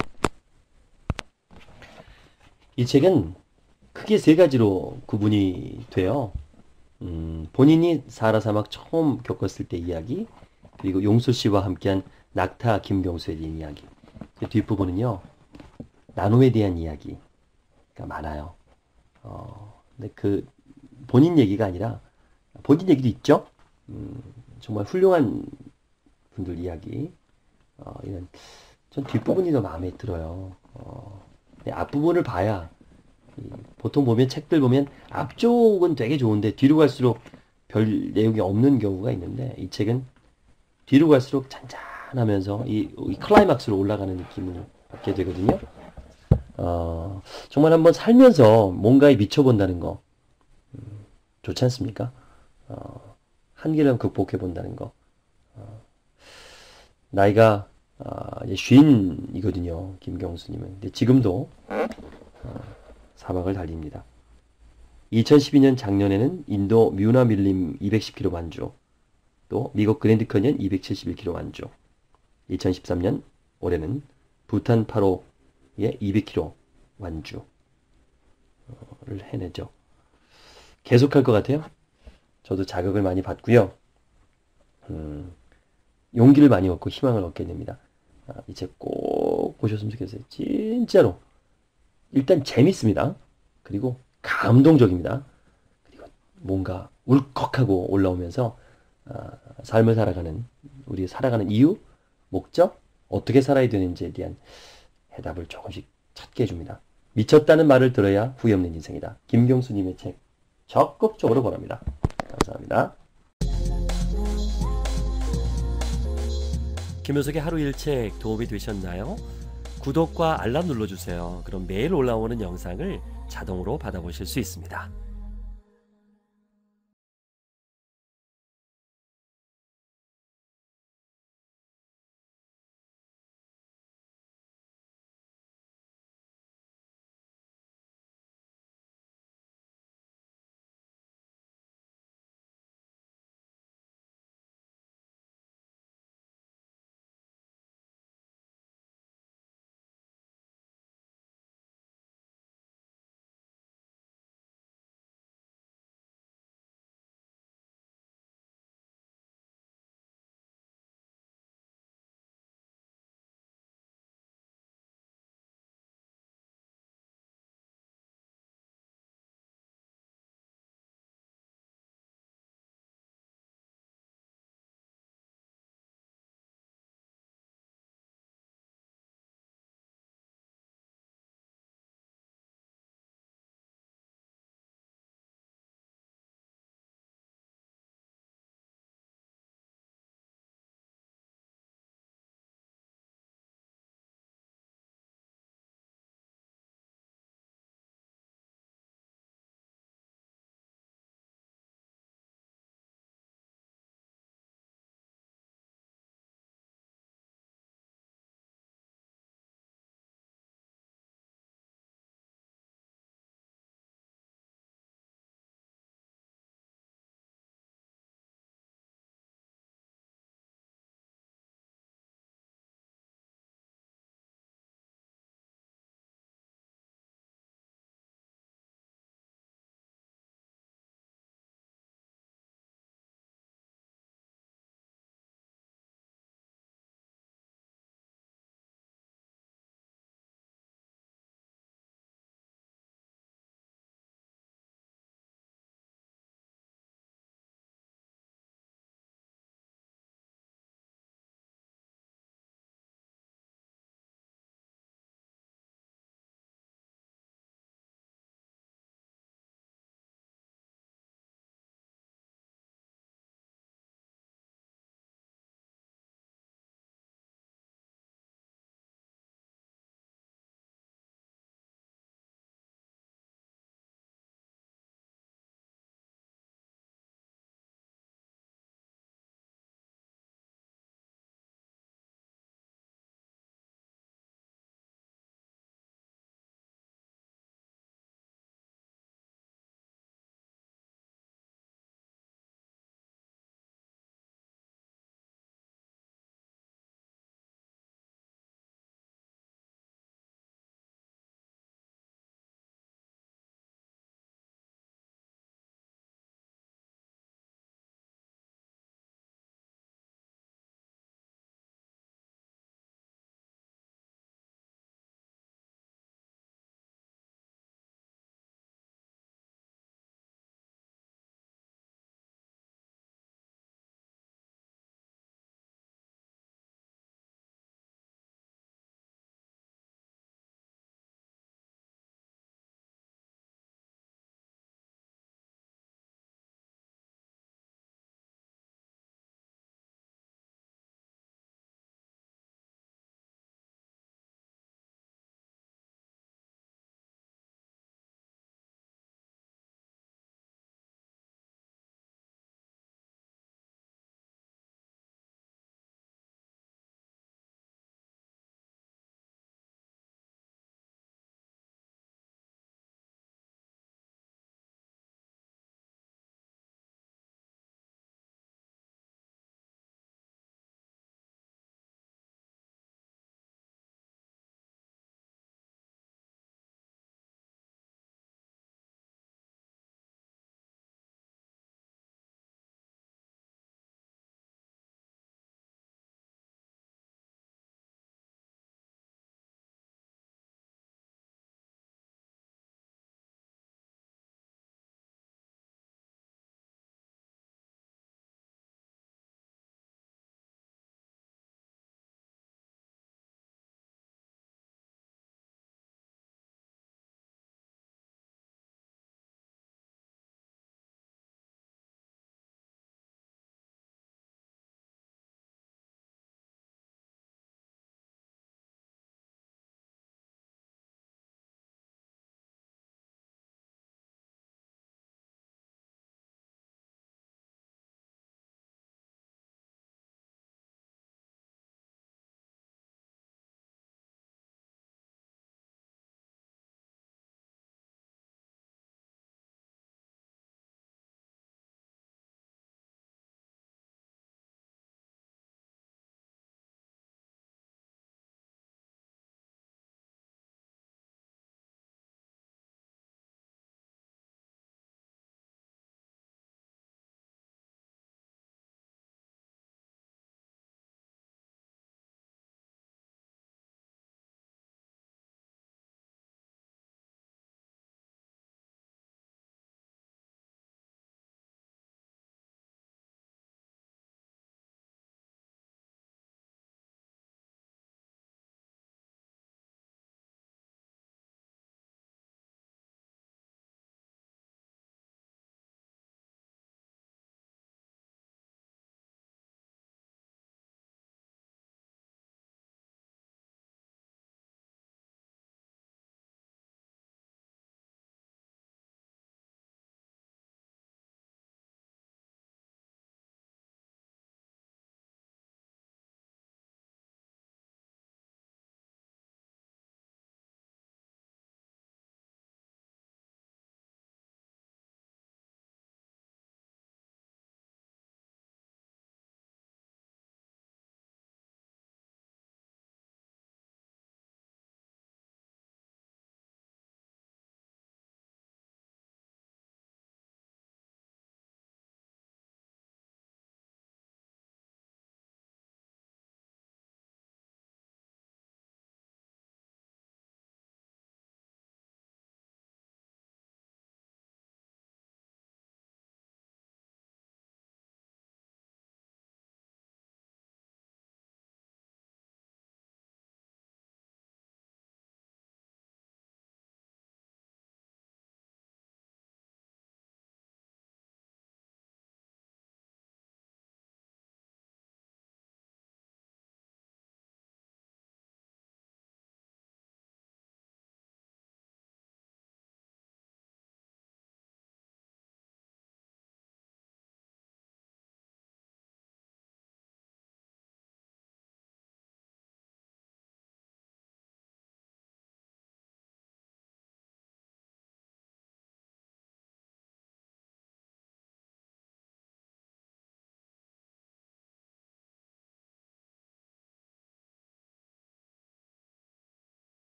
이 책은 크게 세 가지로 구분이 돼요. 음, 본인이 사하라 사막 처음 겪었을 때 이야기, 그리고 용수 씨와 함께한 낙타 김경수에 대한 이야기. 그 뒷부분은요, 나눔에 대한 이야기가 많아요. 어, 근데 그 본인 얘기가 아니라 본인 얘기도 있죠. 음, 정말 훌륭한 분들 이야기. 어, 이런 전 뒷부분이 더 마음에 들어요. 어, 앞부분을 봐야 이, 보통 보면 책들 보면 앞쪽은 되게 좋은데 뒤로 갈수록 별 내용이 없는 경우가 있는데 이 책은 뒤로 갈수록 잔잔하면서 이, 이 클라이막스로 올라가는 느낌을 받게 되거든요. 어, 정말 한번 살면서 뭔가에 미쳐본다는 거 음, 좋지 않습니까? 어, 한계를 극복해 본다는 거. 어, 나이가 어, 이제 쉰이거든요. 김경수님은. 근데 지금도 어, 사막을 달립니다. 이천십이 년 작년에는 인도 뮤나 밀림 이백십 킬로미터 완주, 또 미국 그랜드 캐니언 이백칠십일 킬로미터 완주, 이천십삼 년 올해는 부탄 파로의 이백 킬로미터 완주를 해내죠. 계속할 것 같아요. 저도 자극을 많이 받고요. 음, 용기를 많이 얻고 희망을 얻게 됩니다. 아, 이 책 꼭 보셨으면 좋겠어요. 진짜로. 일단 재밌습니다. 그리고 감동적입니다. 그리고 뭔가 울컥하고 올라오면서 아, 삶을 살아가는, 우리 살아가는 이유, 목적, 어떻게 살아야 되는지에 대한 해답을 조금씩 찾게 해줍니다. 미쳤다는 말을 들어야 후회 없는 인생이다. 김경수님의 책 적극적으로 권합니다. 감사합니다. 김효석의 하루 일책 도움이 되셨나요? 구독과 알람 눌러주세요. 그럼 매일 올라오는 영상을 자동으로 받아보실 수 있습니다.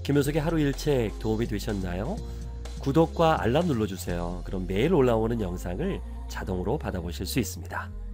김효석의 하루 일책 도움이 되셨나요? 구독과 알람 눌러주세요. 그럼 매일 올라오는 영상을 자동으로 받아보실 수 있습니다.